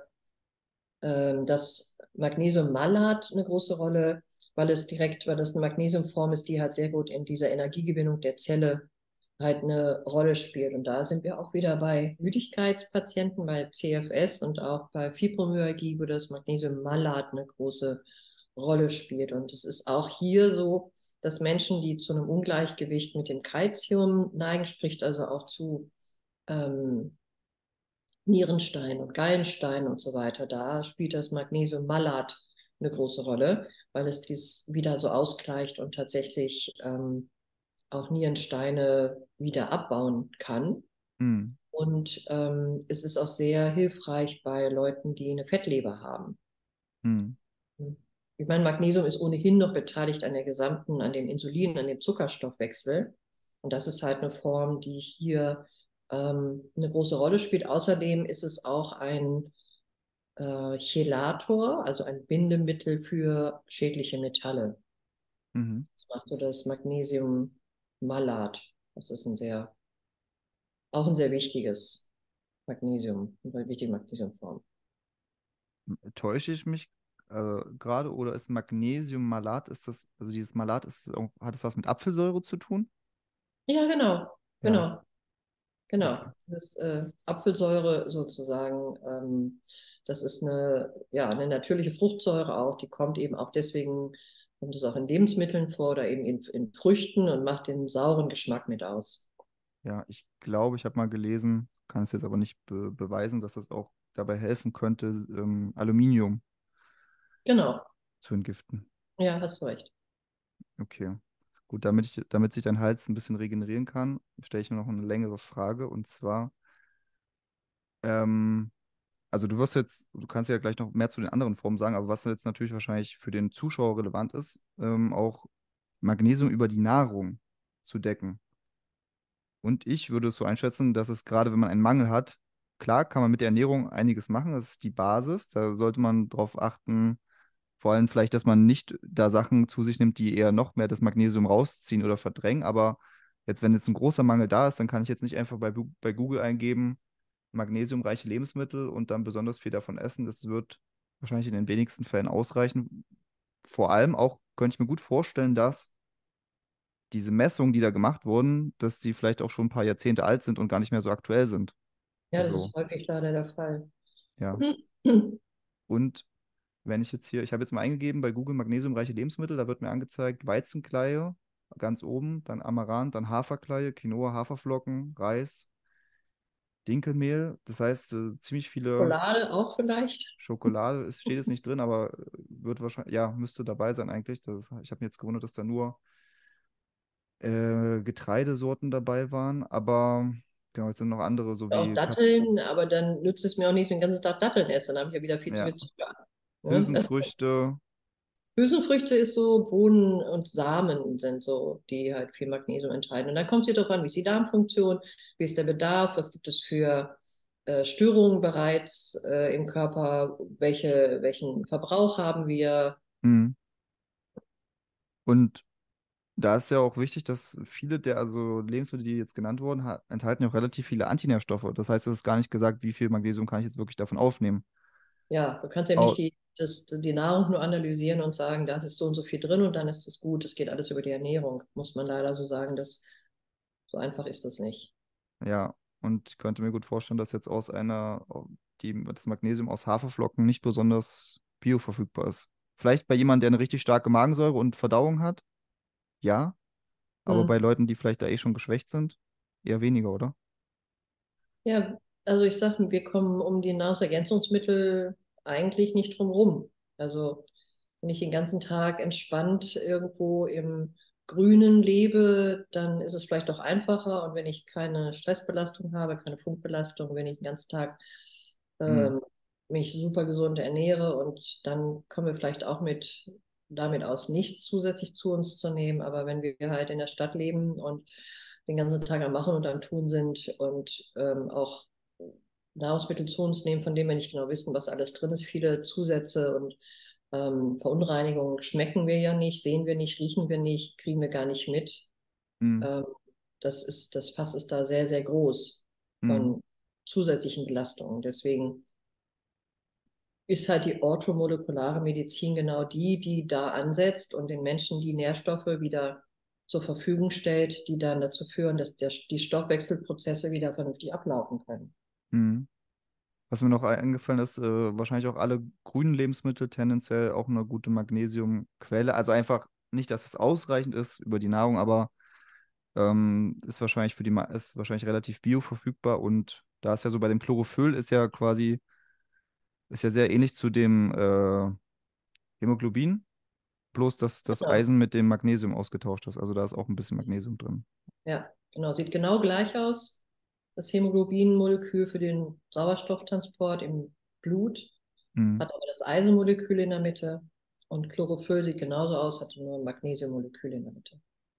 das Magnesiummalat eine große Rolle, weil das eine Magnesiumform ist, die halt sehr gut in dieser Energiegewinnung der Zelle halt eine Rolle spielt. Und da sind wir auch wieder bei Müdigkeitspatienten, bei CFS und auch bei Fibromyalgie, wo das Magnesiummalat eine große Rolle spielt. Und es ist auch hier so, dass Menschen, die zu einem Ungleichgewicht mit dem Kalzium neigen, spricht also auch zu ähm, Nierenstein und Gallenstein und so weiter, da spielt das Magnesiummalat eine große Rolle, weil es dies wieder so ausgleicht und tatsächlich auch Nierensteine wieder abbauen kann. Hm. Und es ist auch sehr hilfreich bei Leuten, die eine Fettleber haben. Hm. Ich meine, Magnesium ist ohnehin noch beteiligt an an dem Insulin, an dem Zuckerstoffwechsel. Und das ist halt eine Form, die hier eine große Rolle spielt. Außerdem ist es auch ein Chelator, also ein Bindemittel für schädliche Metalle. Mhm. Das macht so das Magnesiummalat. Das ist auch ein sehr wichtiges Magnesium, eine wichtige Magnesiumform. Täusche ich mich gerade oder ist Magnesiummalat, ist das, also dieses Malat, hat das was mit Apfelsäure zu tun? Ja, genau, Ja, genau. Genau, okay. das ist Apfelsäure sozusagen. Das ist ja, eine natürliche Fruchtsäure auch. Die kommt eben auch deswegen, kommt es auch in Lebensmitteln vor oder eben in Früchten und macht den sauren Geschmack mit aus. Ja, ich glaube, ich habe mal gelesen, kann es jetzt aber nicht beweisen, dass das auch dabei helfen könnte, Aluminium Genau, zu entgiften. ja, hast du recht. Okay. Gut, damit sich dein Hals ein bisschen regenerieren kann, stelle ich nur noch eine längere Frage. Und zwar, ähm, also du kannst ja gleich noch mehr zu den anderen Formen sagen, aber was jetzt natürlich wahrscheinlich für den Zuschauer relevant ist, auch Magnesium über die Nahrung zu decken. Und ich würde es so einschätzen, dass es gerade, wenn man einen Mangel hat, klar kann man mit der Ernährung einiges machen, das ist die Basis. Da sollte man darauf achten, vor allem vielleicht, dass man nicht da Sachen zu sich nimmt, die eher noch mehr das Magnesium rausziehen oder verdrängen. Aber jetzt, wenn jetzt ein großer Mangel da ist, dann kann ich jetzt nicht einfach bei Google eingeben, magnesiumreiche Lebensmittel und dann besonders viel davon essen. Das wird wahrscheinlich in den wenigsten Fällen ausreichen. vor allem auch könnte ich mir gut vorstellen, dass diese Messungen, die da gemacht wurden, dass die vielleicht auch schon ein paar Jahrzehnte alt sind und gar nicht mehr so aktuell sind. Ja, das Also, ist häufig leider der Fall. ja. Und wenn ich jetzt hier, ich habe jetzt mal eingegeben bei Google magnesiumreiche Lebensmittel, da wird mir angezeigt Weizenkleie ganz oben, dann Amaranth, dann Haferkleie, Quinoa, Haferflocken, Reis, Dinkelmehl. Das heißt, ziemlich viele Schokolade auch vielleicht. Schokolade, es steht jetzt nicht drin, aber wird wahrscheinlich, ja, müsste dabei sein eigentlich. Ich habe mich jetzt gewundert, dass da nur Getreidesorten dabei waren, aber genau, es sind noch andere, so Auch wie Datteln, aber dann nützt es mir auch nichts, wenn ich den ganzen Tag Datteln esse. Dann habe ich ja wieder viel zu ja, viel Zucker. Ne? Also, Hülsenfrüchte. Hülsenfrüchte ist so, Bohnen und Samen sind so, die halt viel Magnesium enthalten. Und dann kommt es wieder darauf an, wie ist die Darmfunktion, wie ist der Bedarf, was gibt es für Störungen bereits im Körper, welchen Verbrauch haben wir. Mhm. Und da ist ja auch wichtig, dass viele der also Lebensmittel, die jetzt genannt wurden, enthalten ja auch relativ viele Antinährstoffe. Das heißt, es ist gar nicht gesagt, wie viel Magnesium kann ich jetzt wirklich davon aufnehmen. Ja, du kannst ja nicht Au die Nahrung nur analysieren und sagen, da ist so und so viel drin und dann ist es gut. Es geht alles über die Ernährung, muss man leider so sagen. So einfach ist das nicht. ja, und ich könnte mir gut vorstellen, dass jetzt das Magnesium aus Haferflocken nicht besonders bioverfügbar ist. Vielleicht bei jemandem, der eine richtig starke Magensäure und Verdauung hat, ja, aber bei Hm. Leuten, die vielleicht da eh schon geschwächt sind, eher weniger, oder? Ja, also ich sage, wir kommen um die Nahrungsergänzungsmittel eigentlich nicht drum rum. Also wenn ich den ganzen Tag entspannt irgendwo im Grünen lebe, dann ist es vielleicht auch einfacher. Und wenn ich keine Stressbelastung habe, keine Funkbelastung, wenn ich den ganzen Tag Hm, ähm, mich super gesund ernähre und dann kommen wir vielleicht auch damit aus, nichts zusätzlich zu uns zu nehmen. Aber wenn wir halt in der Stadt leben und den ganzen Tag am Machen und am Tun sind und auch Nahrungsmittel zu uns nehmen, von denen wir nicht genau wissen, was alles drin ist, viele Zusätze und Verunreinigungen schmecken wir ja nicht, sehen wir nicht, riechen wir nicht, kriegen wir gar nicht mit. hm, Ähm, das Fass ist da sehr, sehr groß hm, von zusätzlichen Belastungen. Deswegen ist halt die orthomolekulare Medizin genau die da ansetzt und den Menschen die Nährstoffe wieder zur Verfügung stellt, die dann dazu führen, dass die Stoffwechselprozesse wieder vernünftig ablaufen können. hm. Was mir noch eingefallen ist, wahrscheinlich auch alle grünen Lebensmittel tendenziell auch eine gute Magnesiumquelle. Also einfach nicht, dass es ausreichend ist über die Nahrung, aber ist wahrscheinlich ist wahrscheinlich relativ bioverfügbar und da ist ja so bei dem Chlorophyll ist ja sehr ähnlich zu dem Hämoglobin, bloß dass das Genau. Eisen mit dem Magnesium ausgetauscht ist. Also da ist auch ein bisschen Magnesium drin. Ja, genau. Sieht genau gleich aus. Das Hämoglobin-Molekül für den Sauerstofftransport im Blut Hm. hat aber das Eisenmolekül in der Mitte. Und Chlorophyll sieht genauso aus, hat nur ein Magnesiummolekül in der Mitte.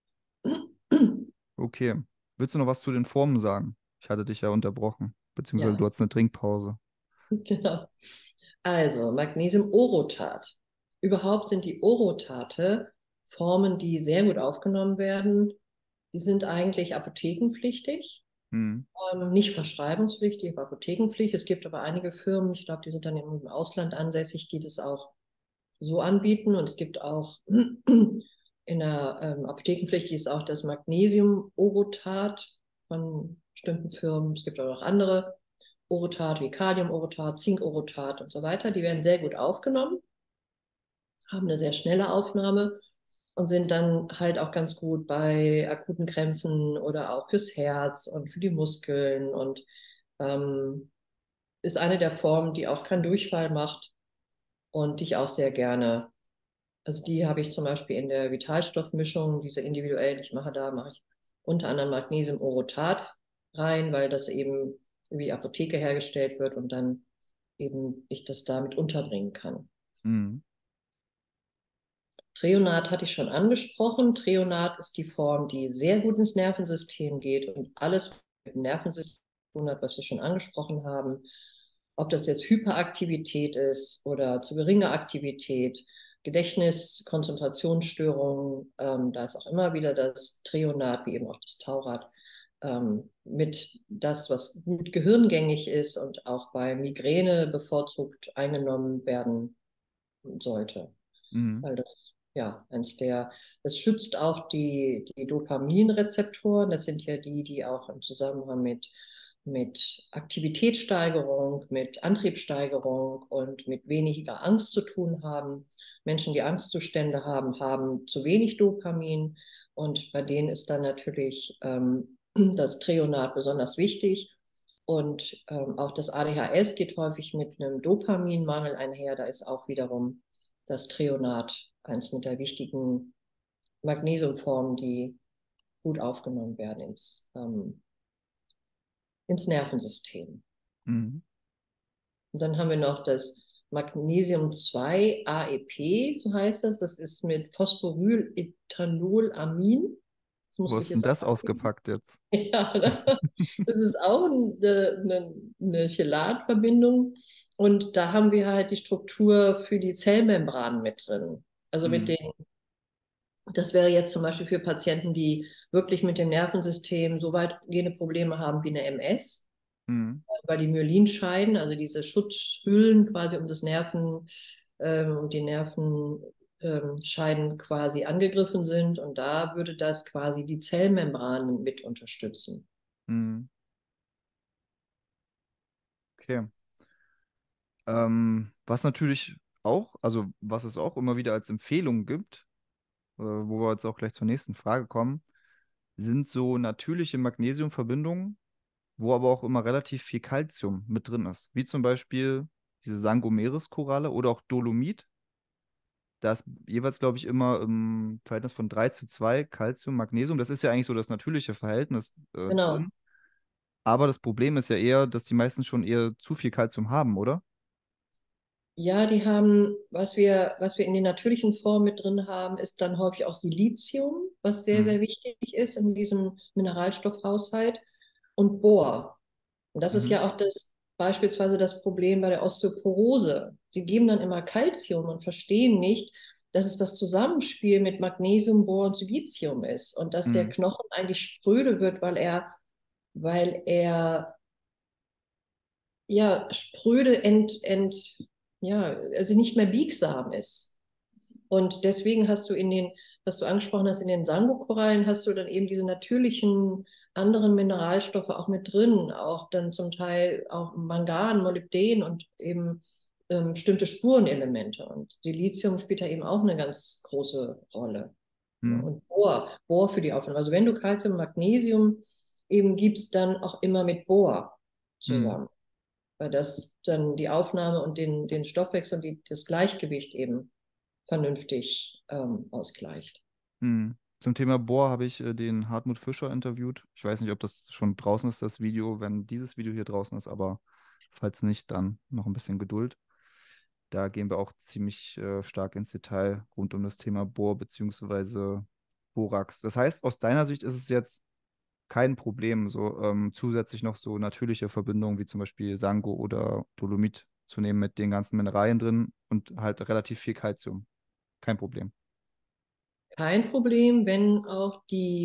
Okay. Willst du noch was zu den Formen sagen? Ich hatte dich ja unterbrochen, beziehungsweise Ja, du hattest eine Trinkpause. genau. Also, Magnesium-Orotat. Überhaupt sind die Orotate Formen, die sehr gut aufgenommen werden. Die sind eigentlich apothekenpflichtig. Hm. Nicht verschreibungspflichtig, aber apothekenpflichtig. Es gibt aber einige Firmen, ich glaube, die sind dann im Ausland ansässig, die das auch so anbieten. Und es gibt auch in der Apothekenpflicht ist auch das Magnesium-Orotat von bestimmten Firmen. Es gibt aber auch andere Orotat wie Kalium-Orotat, Zink-Orotat und so weiter. Die werden sehr gut aufgenommen, haben eine sehr schnelle Aufnahme und sind dann halt auch ganz gut bei akuten Krämpfen oder auch fürs Herz und für die Muskeln und ähm, ist eine der Formen, die auch keinen Durchfall macht und die ich auch sehr gerne. Also die habe ich zum Beispiel in der Vitalstoffmischung, diese individuell, die ich mache, da mache ich unter anderem Magnesium-Orotat rein, weil das eben wie Apotheke hergestellt wird und dann eben ich das damit unterbringen kann. Hm. Treonat hatte ich schon angesprochen. Treonat ist die Form, die sehr gut ins Nervensystem geht und alles mit dem Nervensystem zu tun hat, was wir schon angesprochen haben. Ob das jetzt Hyperaktivität ist oder zu geringe Aktivität, Gedächtnis, Konzentrationsstörungen, da ist auch immer wieder das Treonat, wie eben auch das Taurat, mit das, was gut gehirngängig ist und auch bei Migräne bevorzugt eingenommen werden sollte. Mhm. weil das ja das schützt auch die Dopaminrezeptoren. Das sind ja die auch im Zusammenhang mit Aktivitätssteigerung, mit Antriebssteigerung und mit weniger Angst zu tun haben. Menschen, die Angstzustände haben, haben zu wenig Dopamin und bei denen ist dann natürlich das Treonat besonders wichtig. Und auch das ADHS geht häufig mit einem Dopaminmangel einher. Da ist auch wiederum das Treonat eins mit der wichtigen Magnesiumformen, die gut aufgenommen werden ins Nervensystem. Mhm. Und dann haben wir noch das Magnesium 2 AEP, so heißt das. Das ist mit Phosphorylethanolamin. Das Wo musste ich ist denn jetzt das auch. ausgepackt jetzt? Ja, das ist auch eine Chelatverbindung. Und da haben wir halt die Struktur für die Zellmembranen mit drin. Also mit Mhm. den, das wäre jetzt zum Beispiel für Patienten, die wirklich mit dem Nervensystem so weitgehende Probleme haben wie eine MS, Mhm. weil die Myelinscheiden, also diese Schutzhüllen quasi um das um die Nervenscheiden quasi angegriffen sind. Und da würde das quasi die Zellmembranen mit unterstützen. Mhm. Okay. Was natürlich auch, also was es auch immer wieder als Empfehlung gibt, wo wir jetzt auch gleich zur nächsten Frage kommen, sind so natürliche Magnesiumverbindungen, wo aber auch immer relativ viel Calcium mit drin ist. Wie zum Beispiel diese Sangomeres-Koralle oder auch Dolomit. Da ist jeweils, glaube ich, immer im Verhältnis von 3:2 Calcium, Magnesium. Das ist ja eigentlich so das natürliche Verhältnis Genau. drin. Aber das Problem ist ja eher, dass die meisten schon eher zu viel Calcium haben, oder? Ja, die haben, was wir in den natürlichen Formen mit drin haben, ist dann häufig auch Silizium, was sehr, Mhm. sehr wichtig ist in diesem Mineralstoffhaushalt, und Bohr. Und das ist Mhm. ja auch beispielsweise das Problem bei der Osteoporose. Sie geben dann immer Calcium und verstehen nicht, dass es das Zusammenspiel mit Magnesium, Bohr und Silizium ist und dass der Mhm. Knochen eigentlich spröde wird, weil er ja spröde ja, also nicht mehr biegsam ist. Und deswegen hast du was du angesprochen hast, in den Sango-Korallen hast du dann eben diese natürlichen anderen Mineralstoffe auch mit drin, auch dann zum Teil auch Mangan, Molybden und eben bestimmte Spurenelemente. Und Silizium spielt da eben auch eine ganz große Rolle. Ja, Mhm. und Bohr für die Aufnahme. Also wenn du Calcium, Magnesium eben gibst, dann auch immer mit Bohr Mhm. zusammen, weil das dann die Aufnahme und den Stoffwechsel und das Gleichgewicht eben vernünftig ausgleicht. Zum Thema Bohr habe ich den Hartmut Fischer interviewt. Ich weiß nicht, ob das schon draußen ist, das Video, wenn dieses Video hier draußen ist, aber falls nicht, dann noch ein bisschen Geduld. Da gehen wir auch ziemlich stark ins Detail rund um das Thema Bohr bzw. Borax. Das heißt, aus deiner Sicht ist es jetzt kein Problem, so zusätzlich noch so natürliche Verbindungen wie zum Beispiel Sango oder Dolomit zu nehmen mit den ganzen Mineralien drin und halt relativ viel Calcium. Kein Problem. Kein Problem, wenn auch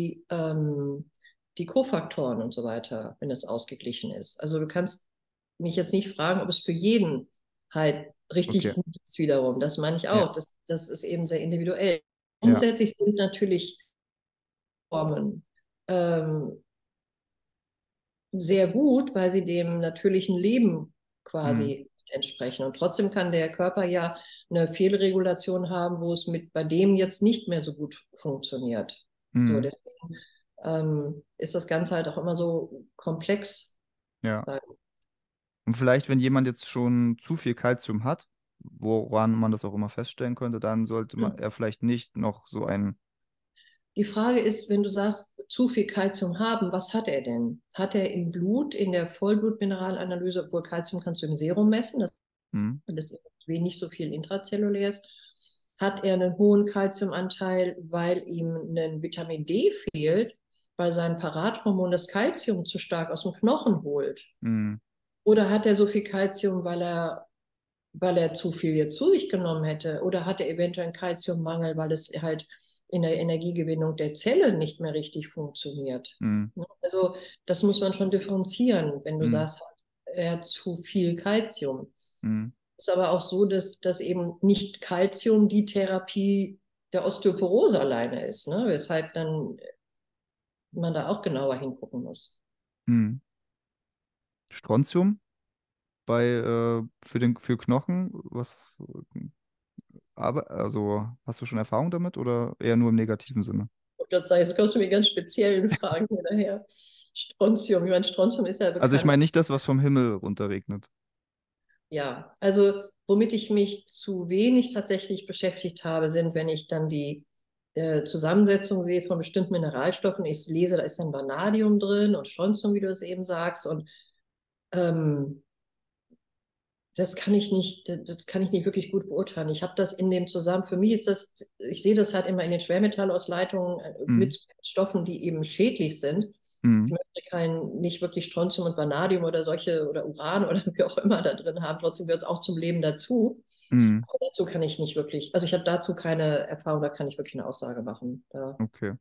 die Kofaktoren und so weiter, wenn es ausgeglichen ist. Also du kannst mich jetzt nicht fragen, ob es für jeden halt richtig Okay. gut ist wiederum. Das meine ich Ja, auch. Das ist eben sehr individuell. ja. Grundsätzlich sind natürlich Formen ähm, sehr gut, weil sie dem natürlichen Leben Mhm. quasi entsprechen. Und trotzdem kann der Körper ja eine Fehlregulation haben, wo es bei dem jetzt nicht mehr so gut funktioniert. So, Mhm. deswegen ist das Ganze halt auch immer so komplex. Ja. Und vielleicht, wenn jemand jetzt schon zu viel Kalzium hat, woran man das auch immer feststellen könnte, dann sollte er vielleicht nicht noch so ein. Die Frage ist, wenn du sagst, zu viel Kalzium haben, was hat er denn? Hat er im Blut, in der Vollblutmineralanalyse, obwohl Kalzium kannst du im Serum messen, Mhm. das nicht so viel intrazellulär ist, hat er einen hohen Kalziumanteil, weil ihm ein Vitamin D fehlt, weil sein Parathormon das Kalzium zu stark aus dem Knochen holt? Mhm. Oder hat er so viel Kalzium, weil er zu viel jetzt zu sich genommen hätte? Oder hat er eventuell einen Kalziummangel, weil es halt in der Energiegewinnung der Zelle nicht mehr richtig funktioniert? Mhm. Also das muss man schon differenzieren, wenn du Mhm. sagst, er hat zu viel Kalzium. Mhm. ist aber auch so, dass eben nicht Calcium die Therapie der Osteoporose alleine ist, ne? Weshalb dann man da auch genauer hingucken muss. Mhm. Strontium für Knochen, aber also hast du schon Erfahrung damit oder eher nur im negativen Sinne? Ich wollte gerade sagen, jetzt kommst du mit ganz speziellen Fragen hier daher. Strontium, ich meine, Strontium ist ja Also ich bekannt. meine nicht das, was vom Himmel runterregnet. Ja, also womit ich mich zu wenig tatsächlich beschäftigt habe, sind, wenn ich dann die Zusammensetzung sehe von bestimmten Mineralstoffen. Ich lese, da ist dann Vanadium drin und Strontium, wie du es eben sagst. Und ähm, das kann ich nicht wirklich gut beurteilen. Ich habe das in dem Zusammenhang, für mich ist das, ich sehe das halt immer in den Schwermetallausleitungen Mhm. mit Stoffen, die eben schädlich sind. Ich Mhm. möchte nicht wirklich Strontium und Vanadium oder solche oder Uran oder wie auch immer da drin haben. Trotzdem gehört es auch zum Leben dazu. Mhm. Aber dazu kann ich nicht wirklich, also ich habe dazu keine Erfahrung, da kann ich wirklich eine Aussage machen. Okay.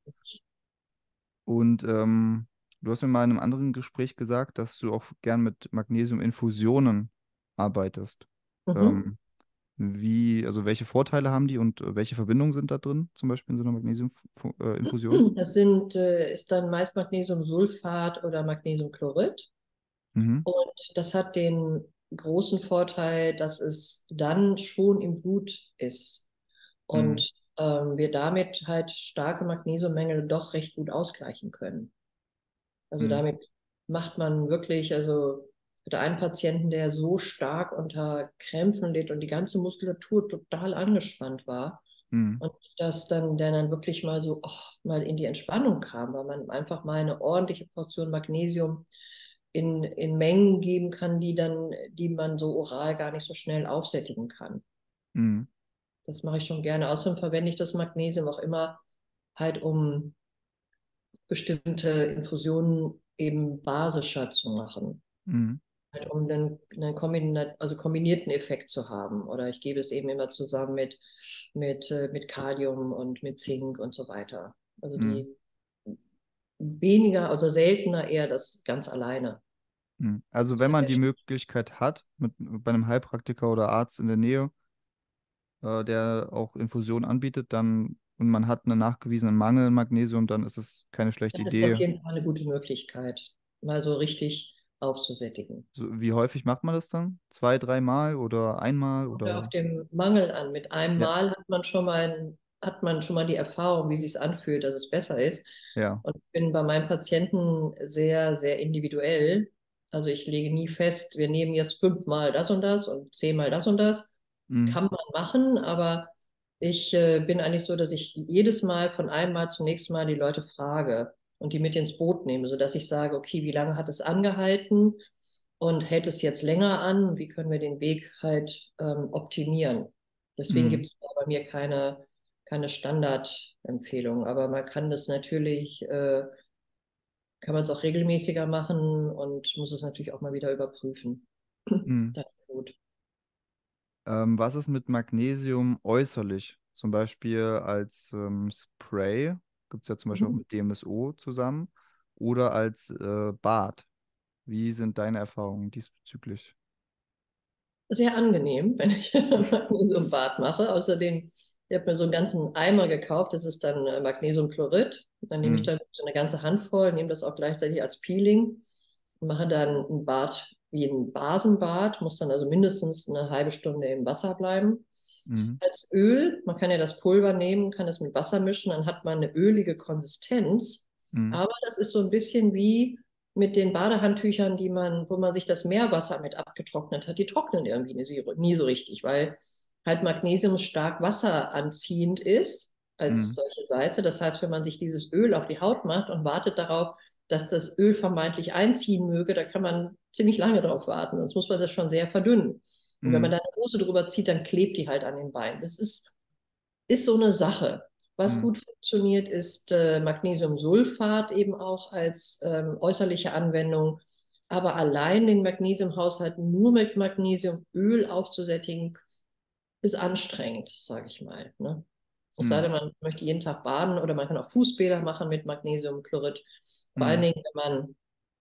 Und du hast mir mal in einem anderen Gespräch gesagt, dass du auch gern mit Magnesiuminfusionen arbeitest. Mhm. Ähm, also welche Vorteile haben die und welche Verbindungen sind da drin, zum Beispiel in so einer Magnesiuminfusion? Ist dann meist Magnesiumsulfat oder Magnesiumchlorid. Mhm. Und das hat den großen Vorteil, dass es dann schon im Blut ist Mhm. und wir damit halt starke Magnesiummängel doch recht gut ausgleichen können. Also Mhm. damit macht man wirklich, also ich hatte einen Patienten, der so stark unter Krämpfen litt und die ganze Muskulatur total angespannt war. Mhm. Und der dann wirklich mal so mal in die Entspannung kam, weil man einfach mal eine ordentliche Portion Magnesium in Mengen geben kann, die man so oral gar nicht so schnell aufsättigen kann. Mhm. Das mache ich schon gerne. Außerdem verwende ich das Magnesium auch immer halt, um bestimmte Infusionen eben basischer zu machen. Mhm. Halt, um einen also kombinierten Effekt zu haben. Oder ich gebe es eben immer zusammen mit Kalium und mit Zink und so weiter. Also Mhm. die weniger, also seltener eher das ganz alleine. Mhm. Also Das ist wenn dann man ja die Möglichkeit hat, bei einem Heilpraktiker oder Arzt in der Nähe, der auch Infusion anbietet, dann und man hat einen nachgewiesenen Mangel an Magnesium, dann ist es keine schlechte dann ist es auf Idee. jeden Fall eine gute Möglichkeit, mal so richtig aufzusättigen. Wie häufig macht man das dann? Zwei, dreimal oder einmal Kommt ja oder? auf den Mangel an. Mit einem Ja, Mal hat man schon mal die Erfahrung, wie es sich anfühlt, dass es besser ist. ja. Und ich bin bei meinen Patienten sehr, sehr individuell. Also ich lege nie fest, wir nehmen jetzt 5-mal das und 10-mal das und das. Mhm. Kann man machen, aber ich bin eigentlich so, dass ich jedes Mal von einem Mal zum nächsten Mal die Leute frage und die mit ins Boot nehme, sodass ich sage, okay, wie lange hat es angehalten und hält es jetzt länger an? Wie können wir den Weg halt optimieren? Deswegen Mhm. gibt es bei mir keine Standardempfehlung, aber man kann das natürlich, kann man es auch regelmäßiger machen und muss es natürlich auch mal wieder überprüfen. Mhm. Das ist gut. Was ist mit Magnesium äußerlich? Zum Beispiel als Spray, gibt es ja zum Beispiel auch Mhm. mit DMSO zusammen, oder als Bad. Wie sind deine Erfahrungen diesbezüglich? Sehr angenehm, wenn ich Magnesiumbad mache. Außerdem, ich habe mir so einen ganzen Eimer gekauft, das ist dann Magnesiumchlorid. Dann nehme ich Mhm. da so eine ganze Handvoll, nehme das auch gleichzeitig als Peeling und mache dann ein Bad wie ein Basenbad, muss dann also mindestens eine halbe Stunde im Wasser bleiben. Mhm. Als Öl, man kann ja das Pulver nehmen, kann das mit Wasser mischen, dann hat man eine ölige Konsistenz. Mhm. Aber das ist so ein bisschen wie mit den Badehandtüchern, wo man sich das Meerwasser mit abgetrocknet hat. Die trocknen irgendwie nie so richtig, weil halt Magnesium stark wasseranziehend ist als Mhm. solche Salze. Das heißt, wenn man sich dieses Öl auf die Haut macht und wartet darauf, dass das Öl vermeintlich einziehen möge, da kann man ziemlich lange drauf warten. Sonst muss man das schon sehr verdünnen. Und wenn man Mhm. da eine Hose drüber zieht, dann klebt die halt an den Beinen. Ist so eine Sache. Was Mhm. gut funktioniert, ist Magnesiumsulfat eben auch als äußerliche Anwendung. Aber allein den Magnesiumhaushalt nur mit Magnesiumöl aufzusättigen, ist anstrengend, sage ich mal. Ne? Es sei Mhm. denn, man möchte jeden Tag baden oder man kann auch Fußbäder machen mit Magnesiumchlorid. Vor allen Mhm. Dingen, wenn man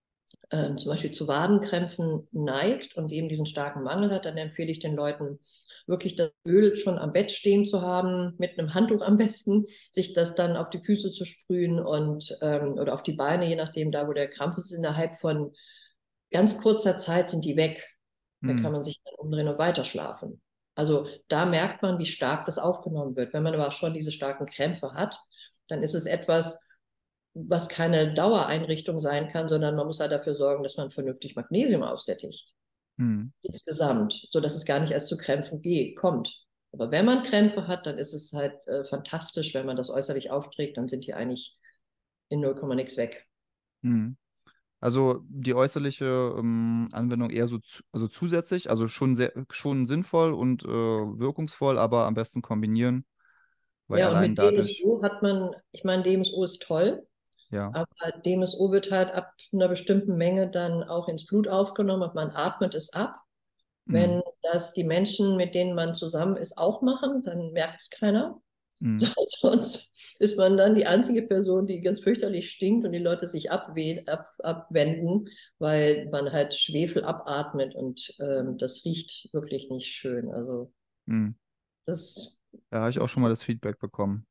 zum Beispiel zu Wadenkrämpfen neigt und eben diesen starken Mangel hat, dann empfehle ich den Leuten wirklich das Öl schon am Bett stehen zu haben, mit einem Handtuch am besten, sich das dann auf die Füße zu sprühen und oder auf die Beine, je nachdem, da wo der Krampf ist, innerhalb von ganz kurzer Zeit sind die weg. Da Hm. kann man sich dann umdrehen und weiter schlafen. Also da merkt man, wie stark das aufgenommen wird. Wenn man aber schon diese starken Krämpfe hat, dann ist es etwas, was keine Dauereinrichtung sein kann, sondern man muss halt dafür sorgen, dass man vernünftig Magnesium aufsättigt. Hm. Insgesamt, sodass es gar nicht erst zu Krämpfen kommt. Aber wenn man Krämpfe hat, dann ist es halt fantastisch, wenn man das äußerlich aufträgt, dann sind die eigentlich in 0, nix weg. Hm. Also die äußerliche Anwendung eher so also zusätzlich, also schon sehr schon sinnvoll und wirkungsvoll, aber am besten kombinieren, weil Ja, und allein mit dadurch, DMSO hat man, ich meine, DMSO ist toll, ja, aber DMSO wird halt ab einer bestimmten Menge dann auch ins Blut aufgenommen und man atmet es ab. hm, Wenn das die Menschen, mit denen man zusammen ist, auch machen, dann merkt es keiner. hm, Sonst ist man dann die einzige Person, die ganz fürchterlich stinkt und die Leute sich abwenden, weil man halt Schwefel abatmet und das riecht wirklich nicht schön. Also hm. das, Da habe ich auch schon mal das Feedback bekommen.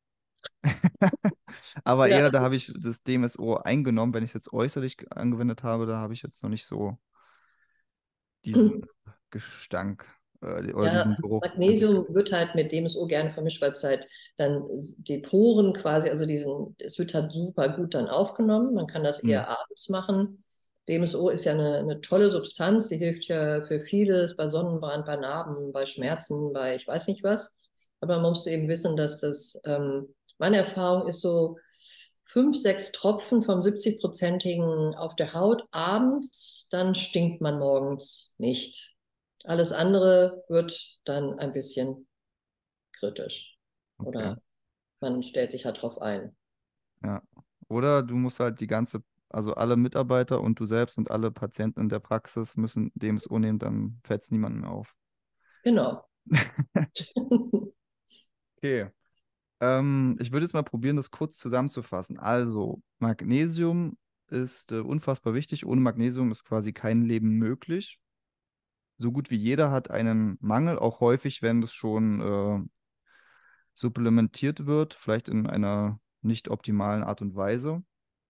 Aber ja, eher, da habe ich das DMSO eingenommen, wenn ich es jetzt äußerlich angewendet habe, da habe ich jetzt noch nicht so diesen Gestank oder ja, diesen Geruch Magnesium entwickelt. wird halt mit DMSO gerne vermischt, weil es halt dann die Poren quasi, also es wird halt super gut dann aufgenommen. Man kann das Hm, eher abends machen. DMSO ist ja eine tolle Substanz, die hilft ja für vieles, bei Sonnenbrand, bei Narben, bei Schmerzen, bei ich weiß nicht was. Aber man muss eben wissen, dass meine Erfahrung ist so 5, 6 Tropfen vom 70-prozentigen auf der Haut abends, dann stinkt man morgens nicht. Alles andere wird dann ein bisschen kritisch. okay, Oder man stellt sich halt drauf ein. ja. Oder du musst halt also alle Mitarbeiter und du selbst und alle Patienten in der Praxis müssen DMSO nehmen, dann fällt es niemandem mehr auf. Genau. Okay. Ich würde jetzt mal probieren, das kurz zusammenzufassen. Also, Magnesium ist unfassbar wichtig. Ohne Magnesium ist quasi kein Leben möglich. So gut wie jeder hat einen Mangel, auch häufig, wenn das schon supplementiert wird, vielleicht in einer nicht optimalen Art und Weise.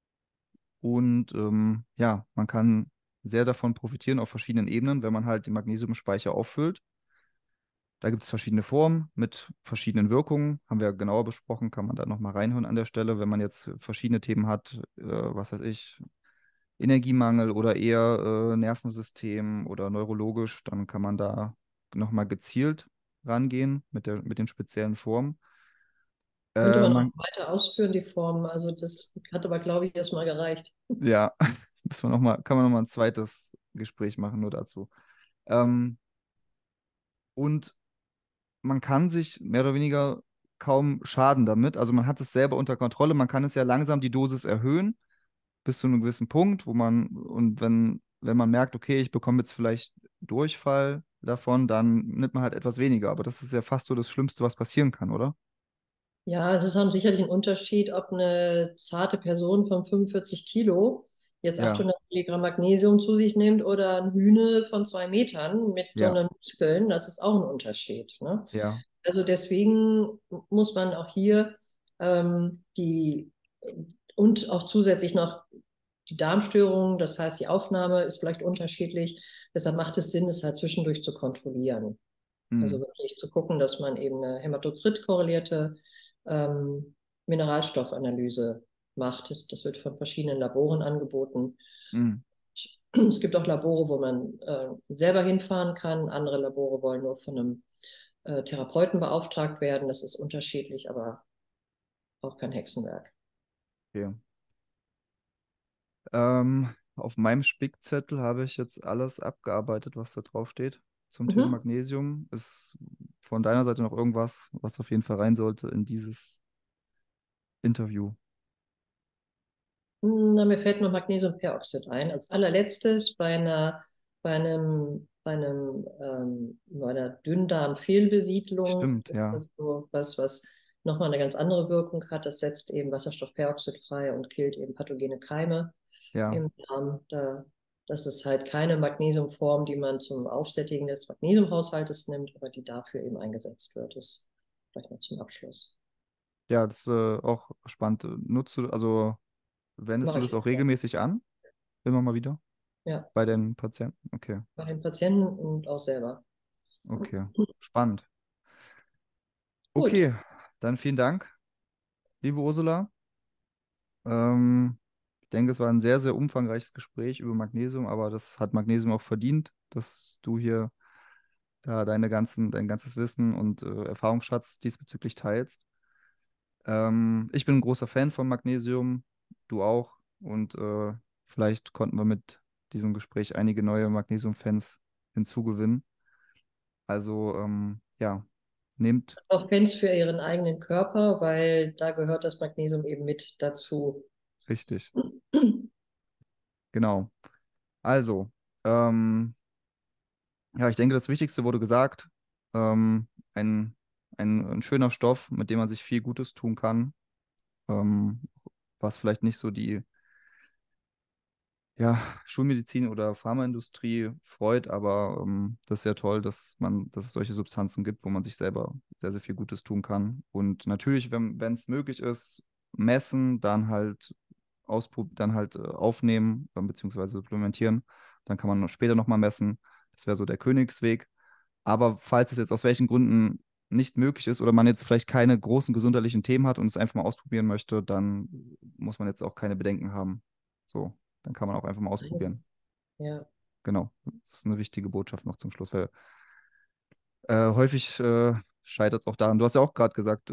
Und ja, man kann sehr davon profitieren auf verschiedenen Ebenen, wenn man halt den Magnesiumspeicher auffüllt. Da gibt es verschiedene Formen mit verschiedenen Wirkungen. Haben wir genauer besprochen, kann man da nochmal reinhören an der Stelle. Wenn man jetzt verschiedene Themen hat, was weiß ich, Energiemangel oder eher Nervensystem oder neurologisch, dann kann man da nochmal gezielt rangehen mit den speziellen Formen. Könnte man auch Man, weiter ausführen, die Form. Also das hat aber, glaube ich, erstmal gereicht. ja, kann man nochmal ein zweites Gespräch machen, nur dazu. Ähm, und man kann sich mehr oder weniger kaum schaden damit. Also man hat es selber unter Kontrolle. Man kann es ja langsam die Dosis erhöhen bis zu einem gewissen Punkt, und wenn man merkt, okay, ich bekomme jetzt vielleicht Durchfall davon, dann nimmt man halt etwas weniger. Aber das ist ja fast so das Schlimmste, was passieren kann, oder? Ja, es ist dann sicherlich ein Unterschied, ob eine zarte Person von 45 Kilo jetzt Ja, 800 Milligramm Magnesium zu sich nimmt oder ein Hühne von 2 Metern mit so ja, einen Muskeln. Das ist auch ein Unterschied. Ne? ja. Also deswegen muss man auch hier die und auch zusätzlich noch die Darmstörung, das heißt, die Aufnahme ist vielleicht unterschiedlich. Deshalb macht es Sinn, es halt zwischendurch zu kontrollieren. Hm, Also wirklich zu gucken, dass man eben eine Hämatokrit-korrelierte ähm, Mineralstoffanalyse macht. Das wird von verschiedenen Laboren angeboten. hm, Es gibt auch Labore, wo man selber hinfahren kann. Andere Labore wollen nur von einem Therapeuten beauftragt werden. Das ist unterschiedlich, aber auch kein Hexenwerk. okay. Auf meinem Spickzettel habe ich jetzt alles abgearbeitet, was da drauf steht zum Thema Mhm. Magnesium. Ist von deiner Seite noch irgendwas, was auf jeden Fall rein sollte in dieses Interview? Na, mir fällt noch Magnesiumperoxid ein. Als allerletztes bei einer Dünndarmfehlbesiedlung Stimmt, ist ja. das so was nochmal eine ganz andere Wirkung hat. Das setzt eben Wasserstoffperoxid frei und killt eben pathogene Keime Ja. im Darm. Das ist halt keine Magnesiumform, die man zum Aufsättigen des Magnesiumhaushaltes nimmt, aber die dafür eben eingesetzt wird. Das vielleicht noch zum Abschluss. Ja, das ist auch spannend. Nutzt du, also wendest du Mache das ich auch ja. regelmäßig an? Immer mal wieder? Ja, Bei den Patienten? Okay, bei den Patienten und auch selber. okay. Spannend. Gut, Okay, dann vielen Dank, liebe Ursula. Ich denke, es war ein sehr, sehr umfangreiches Gespräch über Magnesium, aber das hat Magnesium auch verdient, dass du hier da dein ganzes Wissen und Erfahrungsschatz diesbezüglich teilst. Ich bin ein großer Fan von Magnesium, du auch. Und vielleicht konnten wir mit diesem Gespräch einige neue Magnesium-Fans hinzugewinnen. Also ja, nehmt auch Fans für ihren eigenen Körper, weil da gehört das Magnesium eben mit dazu. richtig, genau. Also, ähm, ja, ich denke, das Wichtigste wurde gesagt. Ähm, ein, ein schöner Stoff, mit dem man sich viel Gutes tun kann, ähm, was vielleicht nicht so die ja, Schulmedizin oder Pharmaindustrie freut, aber das ist ja toll, dass es solche Substanzen gibt, wo man sich selber sehr, sehr viel Gutes tun kann. Und natürlich, wenn es möglich ist, messen, dann halt aufnehmen, beziehungsweise supplementieren. Dann kann man später nochmal messen. Das wäre so der Königsweg. Aber falls es jetzt aus welchen Gründen nicht möglich ist oder man jetzt vielleicht keine großen gesundheitlichen Themen hat und es einfach mal ausprobieren möchte, dann muss man jetzt auch keine Bedenken haben. So, dann kann man auch einfach mal ausprobieren. Ja. Genau. Das ist eine wichtige Botschaft noch zum Schluss, weil häufig scheitert es auch daran. Du hast ja auch gerade gesagt,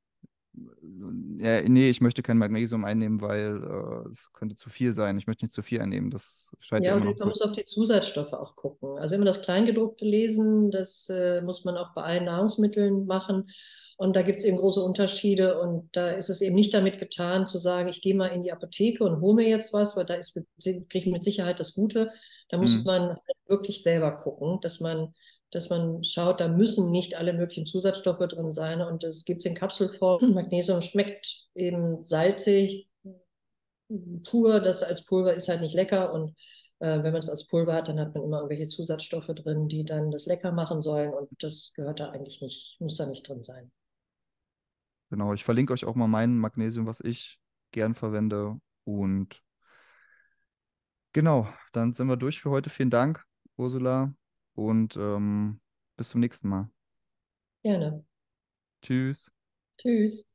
ja, nee, ich möchte kein Magnesium einnehmen, weil es könnte zu viel sein. Ich möchte nicht zu viel einnehmen. Das scheint ja Ja, immer und noch man so. muss auf die Zusatzstoffe auch gucken. Also immer das Kleingedruckte lesen, das muss man auch bei allen Nahrungsmitteln machen. Und da gibt es eben große Unterschiede. Und da ist es eben nicht damit getan, zu sagen, ich gehe mal in die Apotheke und hole mir jetzt was, weil da kriege ich mit Sicherheit das Gute. Da muss Mhm. man halt wirklich selber gucken, dass man schaut, da müssen nicht alle möglichen Zusatzstoffe drin sein. Und es gibt es in Kapselform. Magnesium schmeckt eben salzig, pur, das als Pulver ist halt nicht lecker und wenn man es als Pulver hat, dann hat man immer irgendwelche Zusatzstoffe drin, die dann das lecker machen sollen und das gehört da eigentlich nicht, muss da nicht drin sein. Genau. Ich verlinke euch auch mal mein Magnesium, was ich gern verwende. Und genau, dann sind wir durch für heute. Vielen Dank, Ursula. Und bis zum nächsten Mal. Gerne. Tschüss. Tschüss.